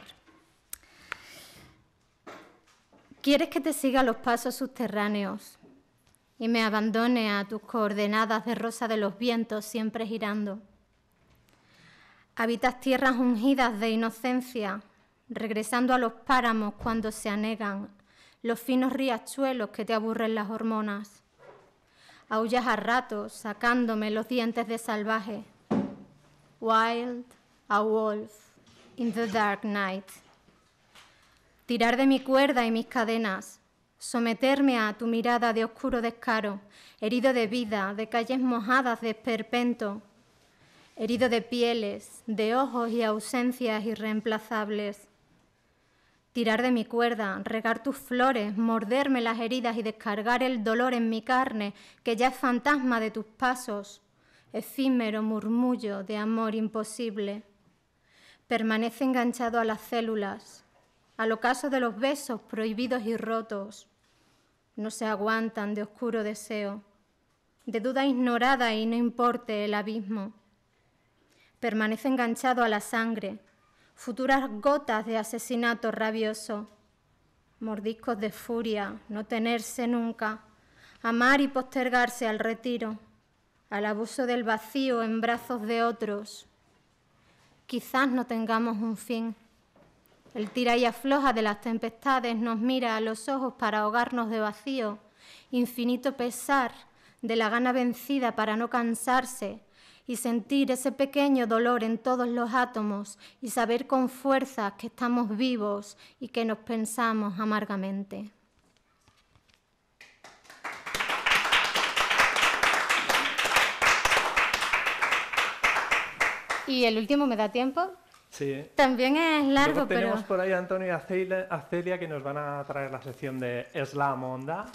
S9: ¿Quieres que te siga los pasos subterráneos y me abandone a tus coordenadas de rosa de los vientos siempre girando? Habitas tierras ungidas de inocencia, regresando a los páramos cuando se anegan los finos riachuelos que te aburren las hormonas. Aullas a ratos, sacándome los dientes de salvaje. Wild, a wolf, in the dark night. Tirar de mi cuerda y mis cadenas, someterme a tu mirada de oscuro descaro, herido de vida, de calles mojadas de esperpento, herido de pieles, de ojos y ausencias irreemplazables. Tirar de mi cuerda, regar tus flores, morderme las heridas y descargar el dolor en mi carne, que ya es fantasma de tus pasos, efímero murmullo de amor imposible. Permanece enganchado a las células, al ocaso de los besos prohibidos y rotos. No se aguantan de oscuro deseo, de duda ignorada y no importe el abismo. Permanece enganchado a la sangre, futuras gotas de asesinato rabioso, mordiscos de furia, no tenerse nunca, amar y postergarse al retiro, al abuso del vacío en brazos de otros. Quizás no tengamos un fin. El tira y afloja de las tempestades nos mira a los ojos para ahogarnos de vacío, infinito pesar de la gana vencida para no cansarse, y sentir ese pequeño dolor en todos los átomos y saber con fuerza que estamos vivos y que nos pensamos amargamente. Y el último, ¿me da tiempo?
S2: Sí.
S9: También es largo,
S2: Luego tenemos
S9: pero...
S2: por ahí a Antonio y a Celia que nos van a traer la sección de Es la Monda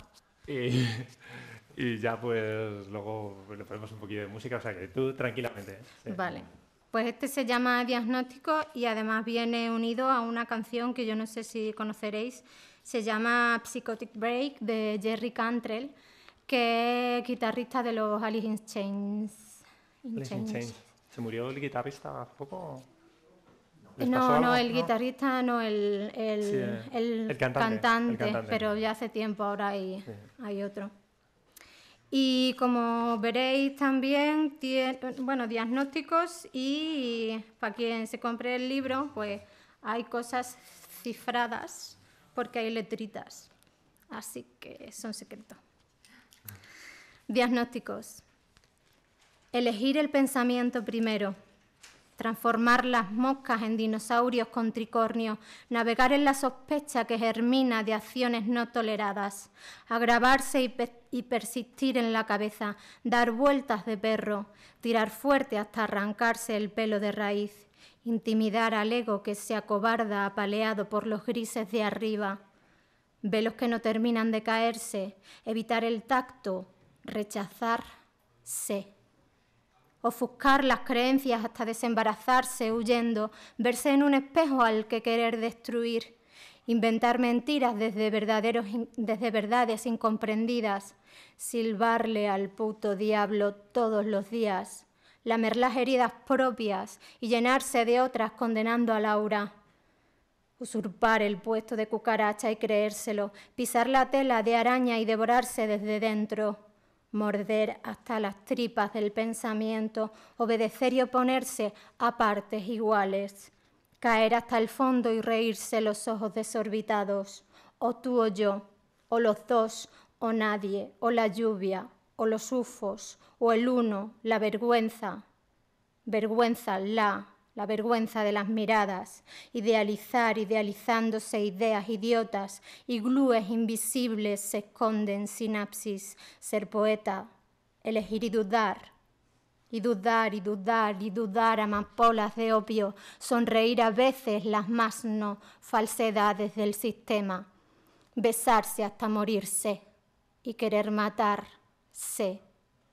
S2: y ya pues luego le ponemos un poquito de música, o sea que tú tranquilamente. Sí.
S9: Vale. Pues este se llama Diagnóstico y además viene unido a una canción que yo no sé si conoceréis, se llama Psychotic Break de Jerry Cantrell, que es guitarrista de los Alice in Chains.
S2: Alice in Chains. ¿Se murió el guitarrista hace poco?
S9: No, el guitarrista no, el cantante, pero ya hace tiempo ahora hay otro. Y como veréis también, bueno, diagnósticos y para quien se compre el libro, pues hay cosas cifradas porque hay letritas, así que son secretos. Diagnósticos. Elegir el pensamiento primero. Transformar las moscas en dinosaurios con tricornio, navegar en la sospecha que germina de acciones no toleradas, agravarse y persistir en la cabeza, dar vueltas de perro, tirar fuerte hasta arrancarse el pelo de raíz, intimidar al ego que se acobarda apaleado por los grises de arriba, velos que no terminan de caerse, evitar el tacto, rechazarse. Ofuscar las creencias hasta desembarazarse, huyendo, verse en un espejo al que querer destruir, inventar mentiras desde verdades incomprendidas, silbarle al puto diablo todos los días, lamer las heridas propias y llenarse de otras condenando a Laura. Usurpar el puesto de cucaracha y creérselo, pisar la tela de araña y devorarse desde dentro, morder hasta las tripas del pensamiento, obedecer y oponerse a partes iguales, caer hasta el fondo y reírse los ojos desorbitados, o tú o yo, o los dos, o nadie, o la lluvia, o los ufos, o el uno, la vergüenza, la vergüenza de las miradas, idealizar, idealizándose ideas idiotas, y glúes invisibles se esconden sinapsis, ser poeta, elegir y dudar, y dudar, y dudar, y dudar, amapolas de opio, sonreír a veces las más no falsedades del sistema, besarse hasta morirse y querer matarse,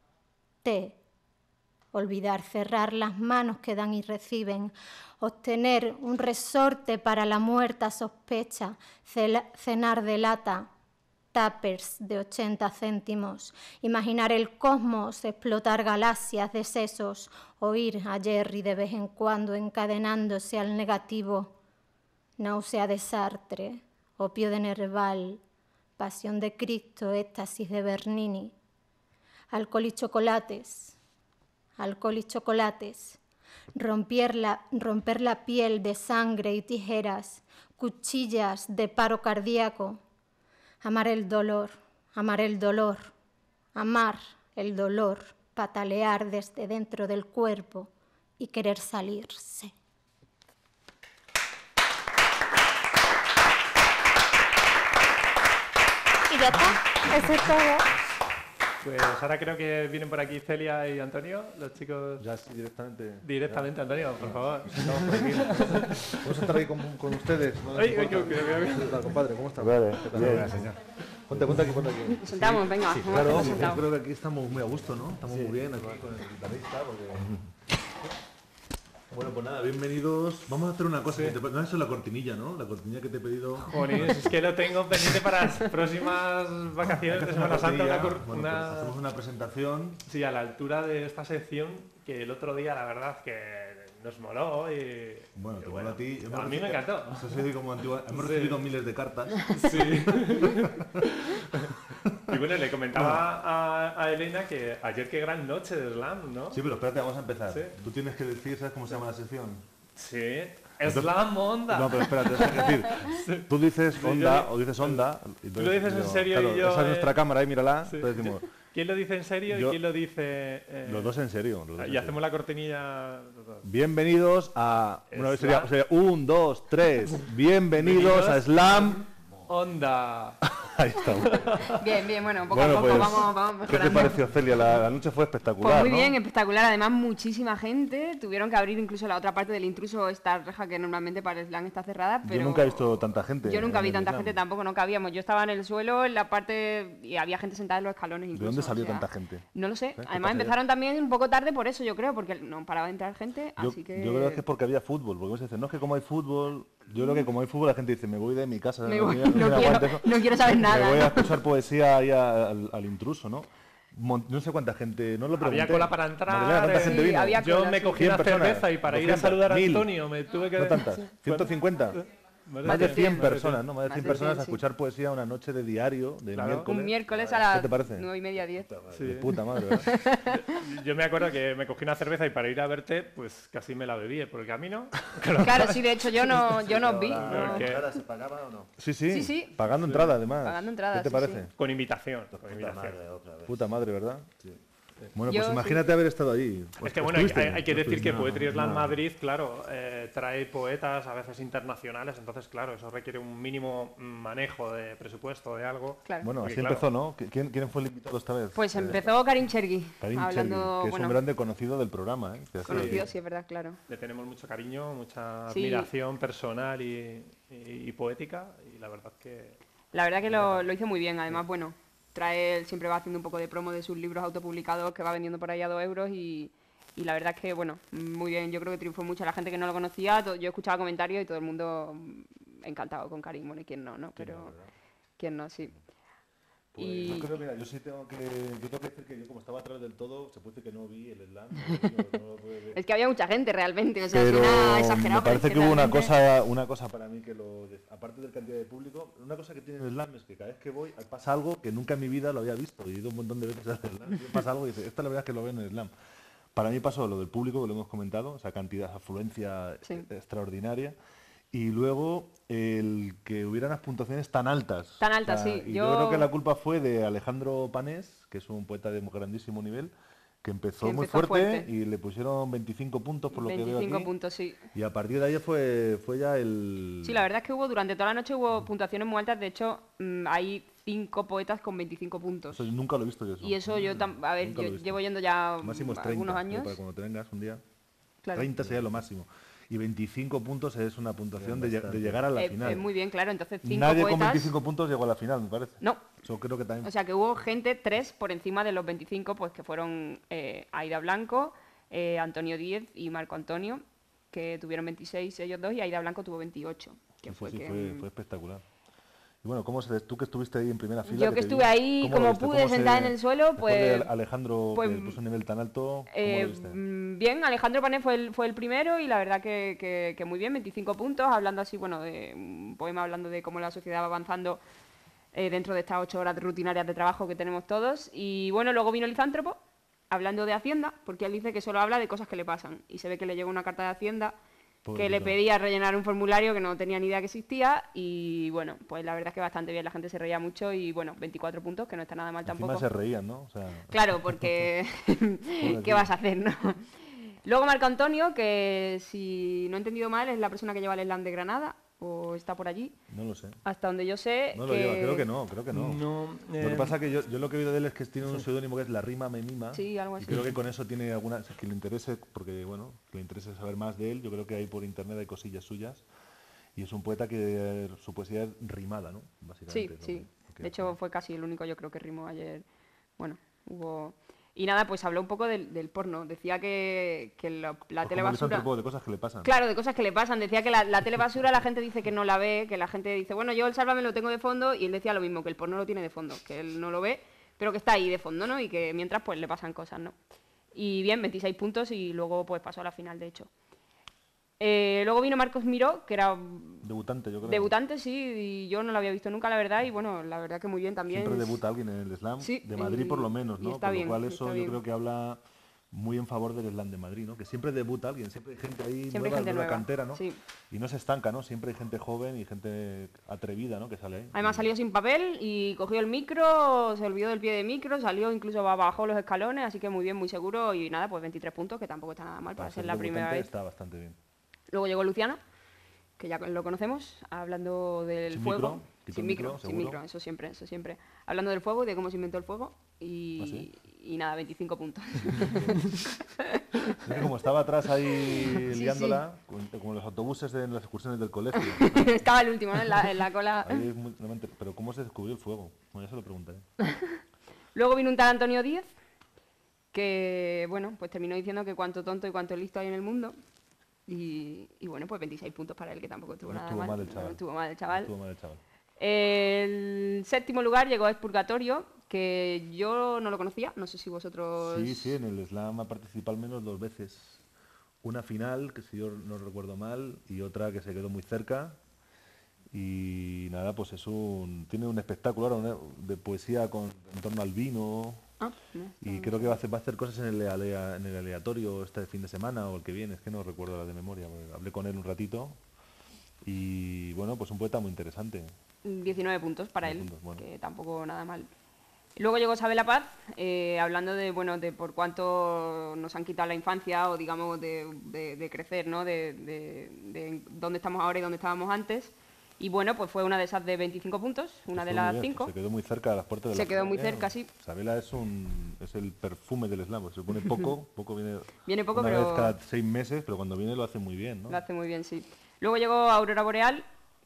S9: olvidar cerrar las manos que dan y reciben, obtener un resorte para la muerta sospecha, cenar de lata, tuppers de 80 céntimos, imaginar el cosmos, explotar galaxias de sesos, oír a Jerry de vez en cuando encadenándose al negativo, náusea de Sartre, opio de Nerval, pasión de Cristo, éxtasis de Bernini, alcohol y chocolates, romper la piel de sangre y tijeras, cuchillas de paro cardíaco, amar el dolor, patalear desde dentro del cuerpo y querer salirse.
S4: Y ya está, eso es todo.
S2: Pues ahora creo que vienen por aquí Celia y Antonio, los chicos.
S10: Ya sí, directamente.
S2: Directamente, Antonio, por favor.
S10: Estamos por aquí. Vamos a estar ahí con ustedes. ¿No?
S2: Ay,
S10: ¿Qué tal, compadre? ¿Cómo estás?
S6: Vale,
S10: ¿Qué tal?
S6: bien.
S10: Señor? Ponte aquí.
S11: Nos sentamos, venga.
S10: Sí, claro, yo creo que aquí estamos muy a gusto, ¿no? Estamos muy bien aquí con el guitarrista. Bueno, pues nada, bienvenidos. Vamos a hacer una cosa. No es la cortinilla, ¿no? La cortinilla que te he pedido.
S2: Joder, es que lo tengo pendiente para las próximas vacaciones de Semana Santa.
S10: Pues hacemos una presentación.
S2: Sí, a la altura de esta sección, que el otro día la verdad que nos moló y...
S10: Bueno, te mola a ti.
S2: A mí me encantó.
S10: Hemos recibido miles de cartas.
S2: Sí. Y bueno, le comentaba a Elena que ayer qué gran noche de slam, ¿no?
S10: Sí, pero espérate, vamos a empezar.
S2: Sí.
S10: Tú tienes que decir, ¿sabes cómo se llama la sección?
S2: Sí, slam onda.
S10: No, pero espérate, es decir, tú dices onda o dices onda.
S2: Tú lo dices en serio
S10: claro,
S2: y yo...
S10: esa es nuestra cámara, ahí mírala.
S2: Sí.
S10: Entonces decimos,
S2: ¿Quién lo dice en serio y quién lo dice...?
S10: Los dos en serio.
S2: Y hacemos la cortinilla...
S10: Bienvenidos a... Una vez sería 1, 2, 3. Bienvenidos a Slam...
S2: Onda.
S10: Ahí estamos.
S11: Bien, bueno, poco a poco
S10: pues,
S11: vamos mejorando.
S10: ¿Qué te pareció, Celia? La noche fue espectacular,
S11: Pues muy
S10: ¿no?
S11: bien, espectacular. Además, muchísima gente. Tuvieron que abrir incluso la otra parte del intruso, esta reja que normalmente para el slam está cerrada. Pero
S10: yo nunca he visto tanta gente.
S11: Yo nunca vi tanta gente tampoco, no cabíamos. Yo estaba en el suelo, en la parte... y había gente sentada en los escalones incluso.
S10: ¿De dónde salió tanta gente?
S11: No lo sé.
S10: ¿Qué
S11: Además, empezaron también un poco tarde por eso, yo creo, porque no paraba de entrar gente, así que...
S10: Yo creo que es porque había fútbol, porque se dice, no es que como hay fútbol... Yo creo que como hay fútbol la gente dice, me voy de mi casa,
S11: no quiero saber nada.
S10: Me voy a escuchar poesía ahí al intruso, ¿no? No sé cuánta gente, no lo pregunté.
S2: Había cola para entrar.
S10: Marilena, ¿cuánta gente vino?
S11: Había
S2: Yo
S11: cola,
S2: me cogí una cerveza y para ir a saludar a Antonio me tuve que...
S10: ¿No tantas? ¿150? Más de 100 personas, ¿no? Más de 100 personas a
S11: sí.
S10: escuchar poesía una noche de diario, de miércoles.
S11: Un miércoles a las
S10: ¿Qué te parece?
S11: 9:30, 10.
S10: De puta madre, ¿verdad?
S2: Yo me acuerdo que me cogí una cerveza y para ir a verte, pues casi me la bebí por el camino.
S11: Claro, sí, de hecho yo no vi.
S6: ¿Se pagaba o no?
S10: Sí. Pagando entrada, además.
S11: Pagando entrada,
S10: ¿Qué te
S11: sí,
S10: parece?
S11: sí.
S2: Con invitación.
S10: Puta madre, ¿verdad?
S6: Sí.
S10: Bueno,
S11: Yo
S10: pues imagínate haber estado allí.
S2: Es que bueno, hay que decir que Poetry Slam Madrid, claro, trae poetas a veces internacionales, entonces claro, eso requiere un mínimo manejo de presupuesto, de algo.
S11: Claro.
S10: Bueno,
S2: Porque,
S10: así empezó, ¿no? ¿Quién fue el invitado esta vez?
S11: Pues empezó Karim Chergi,
S10: Karim
S11: hablando,
S10: Chergi, que es un grande conocido del programa, ¿eh?
S11: conocido, sí, es verdad, claro.
S2: Le tenemos mucho cariño, mucha
S11: Sí.
S2: admiración personal y poética, y la verdad que...
S11: La verdad que lo hizo muy bien. Además, bueno, siempre va haciendo un poco de promo de sus libros autopublicados que va vendiendo por ahí a 2 euros y la verdad es que, bueno, muy bien. Yo creo que triunfó mucho la gente que no lo conocía. Yo escuchaba comentarios y todo el mundo encantado con Karim. Bueno, y quién no, ¿no? Pero quién no, sí.
S10: Pues
S11: Y...
S10: yo creo, mira, yo tengo que decir que yo como estaba atrás del todo, se puede decir que no vi el slam.
S11: Es que había mucha gente realmente, o sea,
S10: pero
S11: era exagerado.
S10: me parece
S11: pero
S10: que hubo
S11: realmente...
S10: una cosa para mí que aparte de la cantidad de público, una cosa que tiene el slam es que cada vez que voy pasa algo que nunca en mi vida lo había visto. Y he ido un montón de veces al slam, y pasa algo y dice, esta es la verdad que lo veo en el slam. Para mí pasó lo del público, que lo hemos comentado, esa cantidad, esa afluencia extraordinaria. Y luego el que hubieran las puntuaciones tan altas.
S11: Tan altas, sí.
S10: Y yo creo que la culpa fue de Alejandro Panés, que es un poeta de grandísimo nivel, que empezó muy fuerte y le pusieron 25 puntos por lo que veo aquí.
S11: 25 puntos, sí.
S10: Y a partir de ahí fue ya el...
S11: Sí, la verdad es que durante toda la noche hubo puntuaciones muy altas. De hecho, hay 5 poetas con 25 puntos.
S10: Eso nunca lo he visto yo.
S11: Y eso yo llevo yendo ya
S10: máximo es 30,
S11: algunos años.
S10: Para cuando te vengas un día.
S11: Claro.
S10: 30 sería lo máximo. Y 25 puntos es una puntuación de llegar a la final.
S11: Es muy bien, claro. Entonces, 5
S10: Nadie
S11: poetas...
S10: con 25 puntos llegó a la final, me parece.
S11: No.
S10: Yo creo que también...
S11: O sea, que hubo gente, 3 por encima de los 25, pues que fueron Aida Blanco, Antonio Díez y Marco Antonio, que tuvieron 26 ellos dos, y Aida Blanco tuvo 28. Que fue
S10: espectacular. Y bueno, tú que estuviste ahí en primera fila...
S11: Yo que estuve ahí, como pude, sentada en el suelo, pues...
S10: Alejandro puso un nivel tan alto, ¿cómo lo viste?
S11: Bien, Alejandro Panés fue el primero y la verdad que muy bien, 25 puntos, hablando así, bueno, de un poema hablando de cómo la sociedad va avanzando dentro de estas 8 horas rutinarias de trabajo que tenemos todos. Y bueno, luego vino el Lisántropo, hablando de Hacienda, porque él dice que solo habla de cosas que le pasan. Y se ve que le llegó una carta de Hacienda que le pedía rellenar un formulario que no tenía ni idea que existía. Y bueno, pues la verdad es que bastante bien, la gente se reía mucho y bueno, 24 puntos, que no está nada mal tampoco.
S10: Encima se reían, ¿no? O sea...
S11: Claro, porque ¿qué vas a hacer, no? Luego Marco Antonio, que si no he entendido mal, es la persona que lleva el slam de Granada, o está por allí.
S10: No lo sé.
S11: Hasta donde yo sé.
S10: No lo lleva, creo que no. Lo que pasa es que yo lo que he oído de él es que tiene un seudónimo que es La Rima Me Mima.
S11: Sí, algo así.
S10: Y creo que con eso tiene alguna... que le interese, porque bueno, que le interese saber más de él. Yo creo que ahí por internet hay cosillas suyas. Y es un poeta que su poesía es rimada, ¿no? Básicamente.
S11: Sí. De hecho, fue casi el único, yo creo, que rimó ayer. Bueno, hubo... Y nada, pues habló un poco del porno. Decía que la telebasura...
S10: Un poco de cosas que le pasan.
S11: Claro, de cosas que le pasan. Decía que la telebasura la gente dice que no la ve, que la gente dice, bueno, yo el Sálvame lo tengo de fondo, y él decía lo mismo, que el porno lo tiene de fondo, que él no lo ve, pero que está ahí de fondo, ¿no? Y que mientras pues le pasan cosas, ¿no? Y bien, 26 puntos y luego pues pasó a la final, de hecho. Luego vino Marcos Miró, que era...
S10: Debutante, yo creo.
S11: Debutante, sí, y yo no lo había visto nunca, la verdad, y bueno, la verdad que muy bien también.
S10: Siempre debuta alguien en el slam,
S11: sí,
S10: de Madrid por lo menos, ¿no?
S11: Por
S10: lo cual eso yo creo que habla muy en favor del slam de Madrid, ¿no? Que siempre debuta alguien, siempre hay gente ahí nueva, de la cantera, ¿no?
S11: Sí.
S10: Y no se estanca, ¿no? Siempre hay gente joven y gente atrevida, ¿no? Que sale ahí.
S11: Además salió sin papel y cogió el micro, se olvidó del pie de micro, salió incluso bajó los escalones, así que muy bien, muy seguro, y nada, pues 23 puntos, que tampoco está nada mal para ser la primera vez.
S10: Está bastante bien.
S11: Luego llegó Luciana, que ya lo conocemos, hablando del fuego. Sin micro, eso siempre. Hablando del fuego y de cómo se inventó el fuego. Y nada, 25 puntos.
S10: Como estaba atrás ahí liándola, como los autobuses en las excursiones del colegio.
S11: Estaba el último, ¿no? en la cola.
S10: Pero ¿cómo se descubrió el fuego? Bueno, ya se lo preguntaré.
S11: Luego vino un tal Antonio Díez, que bueno, pues terminó diciendo que cuánto tonto y cuánto listo hay en el mundo. Y bueno, pues 26 puntos para él, que tampoco estuvo nada mal. No estuvo mal el chaval. El séptimo lugar llegó a Expurgatorio, que yo no lo conocía, no sé si vosotros...
S10: Sí, en el slam ha participado al menos 2 veces. Una final, que si yo no recuerdo mal, y otra que se quedó muy cerca. Y nada, pues tiene un espectáculo ahora de poesía en torno al vino. Y creo que va a hacer cosas en el aleatorio este fin de semana o el que viene, es que no recuerdo la de memoria, hablé con él un ratito y bueno, pues un poeta muy interesante.
S11: 19 puntos para él, bueno. Que tampoco nada mal. Luego llegó Sabela Paz, hablando de por cuánto nos han quitado la infancia o digamos de crecer, ¿no? De dónde estamos ahora y dónde estábamos antes. Y bueno, pues fue una de esas de 25 puntos, una de las 5.
S10: Se quedó muy cerca de las puertas de la...
S11: Se quedó muy cerca, sí.
S10: Sabela es el perfume del slam, se pone poco viene...
S11: Viene poco,
S10: una
S11: pero...
S10: vez cada 6 meses, pero cuando viene lo hace muy bien, ¿no?
S11: Lo hace muy bien, sí. Luego llegó Aurora Boreal,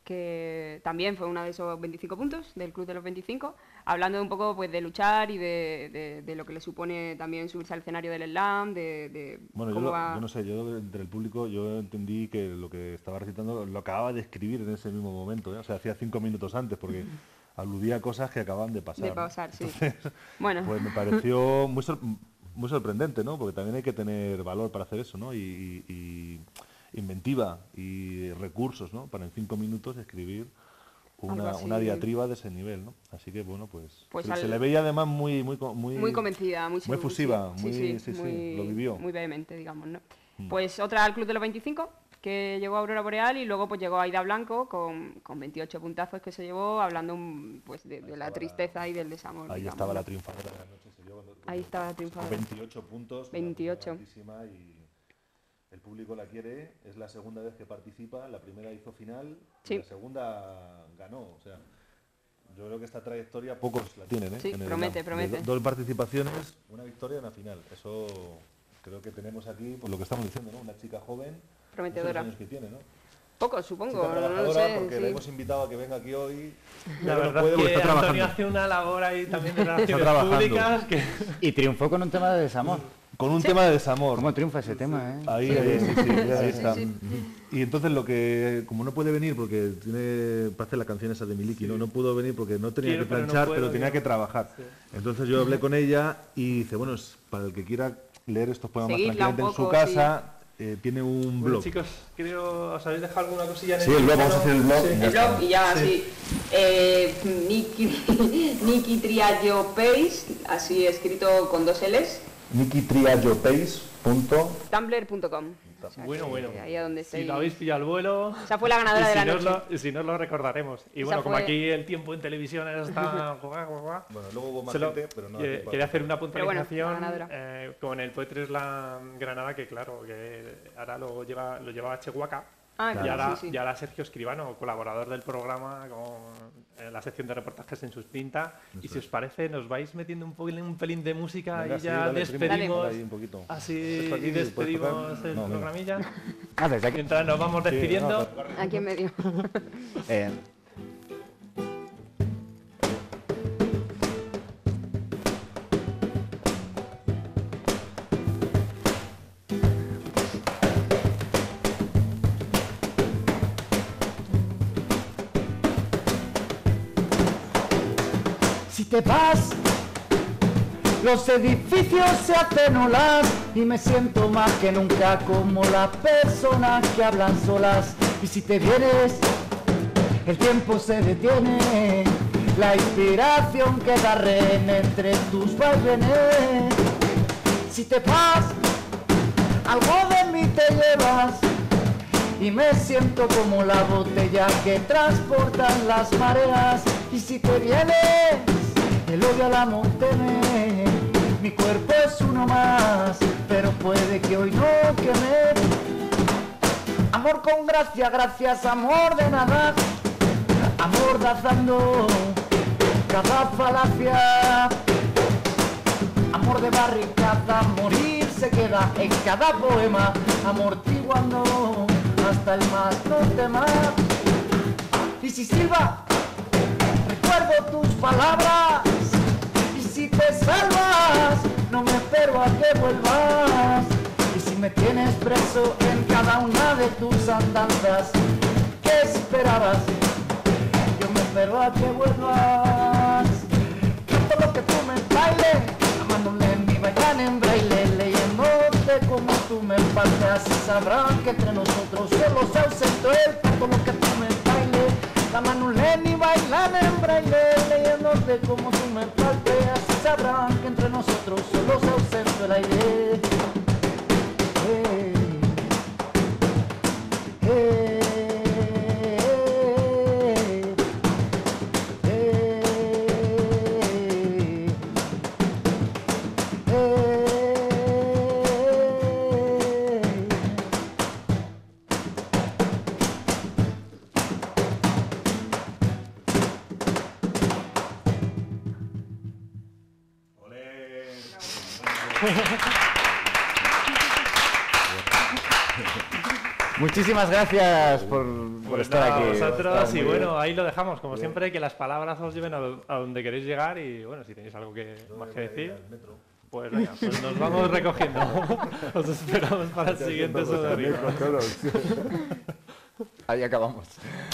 S11: que también fue uno de esos 25 puntos del Club de los 25, hablando un poco pues de luchar y de lo que le supone también subirse al escenario del slam,
S10: Bueno,
S11: cómo va...
S10: yo no sé, yo entre el público yo entendí que lo que estaba recitando lo acababa de escribir en ese mismo momento, ¿eh? O sea, hacía 5 minutos antes, porque aludía a cosas que acababan de pasar.
S11: De pasar,
S10: ¿no?
S11: sí.
S10: Entonces,
S11: Bueno.
S10: pues me pareció muy sorprendente, ¿no? Porque también hay que tener valor para hacer eso, ¿no? Y inventiva y recursos, ¿no? Para en 5 minutos escribir una diatriba de ese nivel, ¿no? Así que bueno, pues se le veía además muy
S11: convencida, muy
S10: fusiva,
S11: sí,
S10: lo vivió.
S11: Muy vehemente, digamos, ¿no? Pues otra al Club de los 25, que llegó a Aurora Boreal, y luego pues llegó Aida Blanco con 28 puntazos que se llevó, hablando pues de la tristeza y del desamor.
S10: Ahí
S11: digamos,
S10: estaba
S11: ¿no?
S10: la triunfadora de la noche.
S11: Ahí estaba la triunfadora.
S10: 28 puntos.
S11: 28.
S10: Y el público la quiere, es la segunda vez que participa, la primera hizo final,
S11: sí.
S10: Y la segunda ganó, o sea, yo creo que esta trayectoria pocos la tienen, ¿eh?
S11: Sí, promete.
S10: Dos participaciones, una victoria y una final, eso creo que tenemos aquí, por lo que estamos diciendo, ¿no? Una chica joven,
S11: prometedora.
S10: No sé los años que tiene, ¿no?
S11: Poco, supongo,
S10: chica
S11: no lo sé.
S10: Porque
S11: sí.
S10: la hemos invitado a que venga aquí hoy.
S2: La verdad es que Antonio hace una labor ahí también de relaciones públicas.
S5: Y triunfó con un tema de desamor.
S10: Con un tema de desamor.
S5: ¿Cómo triunfa ese tema, eh?
S10: Ahí está. Y entonces lo que, como no puede venir porque tiene, para hacer la canción esa de Miliki, no pudo venir porque no tenía que planchar, pero tenía que trabajar. Sí. Entonces yo hablé con ella y dice, bueno, para el que quiera leer estos poemas tranquilamente en su casa, tiene un blog.
S2: Bueno, chicos, creo, ¿os habéis dejado alguna cosilla en
S10: el blog? Sí, el blog, vamos a hacer el blog.
S11: Sí. El blog y ya, sí. Niki Triallo Pace, así escrito con 2 L's.
S10: NikiTrialloPace.tumblr.com.
S11: O sea,
S2: bueno.
S11: Ahí a donde
S2: si lo habéis pillado al vuelo.
S11: Esa fue la ganadora de la noche.
S2: Y si no, lo recordaremos. Y bueno, como aquí el tiempo en televisión está...
S10: Bueno, luego hubo más gente, pero no...
S2: Quería hacer una puntualización
S11: bueno,
S2: con el Poetry Slam Granada, que claro, que ahora lo llevaba Chehuaca.
S11: Claro,
S2: y ahora Sergio Escribano, colaborador del programa con la sección de reportajes en Sustinta. Y si os parece, nos vais metiendo un pelín de música.
S10: Venga,
S2: y ya despedimos
S10: así
S2: y despedimos el programilla.
S5: Mientras
S2: nos vamos despidiendo.
S11: Aquí en medio.
S7: Si te vas, los edificios se hacen olas y me siento más que nunca como las personas que hablan solas. Y si te vienes, el tiempo se detiene, la inspiración queda rehén entre tus vaivenes. Si te vas, algo de mí te llevas y me siento como la botella que transportan las mareas. Y si te vienes, el odio al amor teme, mi cuerpo es uno más, pero puede que hoy no queme. Amor con gracia, gracias, amor de nada, amordazando cada falacia. Amor de barricada, morir se queda en cada poema, amortiguando hasta el más no tema. Y si silba, recuerdo tus palabras, y si te salvas, no me espero a que vuelvas. Y si me tienes preso en cada una de tus andanzas, ¿qué esperabas? Yo me espero a que vuelvas. Canto lo que tú me bailes, amándole en mi bailan en braille, leyéndote como tú me faltas. Y sabrán que entre nosotros solo se ausentó el canto lo que tú me bailes. La mano Lenny bailan en braille, leyéndote como tú me palpeas. Así sabrán que entre nosotros solo se ausentó el aire.
S5: Muchísimas gracias por
S2: Pues
S5: estar
S2: nada,
S5: aquí.
S2: vosotros, y
S5: Muy
S2: bueno,
S5: bien.
S2: ahí lo dejamos, como
S5: Bien.
S2: siempre, que las palabras os lleven a donde queréis llegar y bueno, si tenéis algo más que decir, pues venga, pues nos vamos recogiendo. Os esperamos para el siguiente Sodorío.
S5: Ahí acabamos.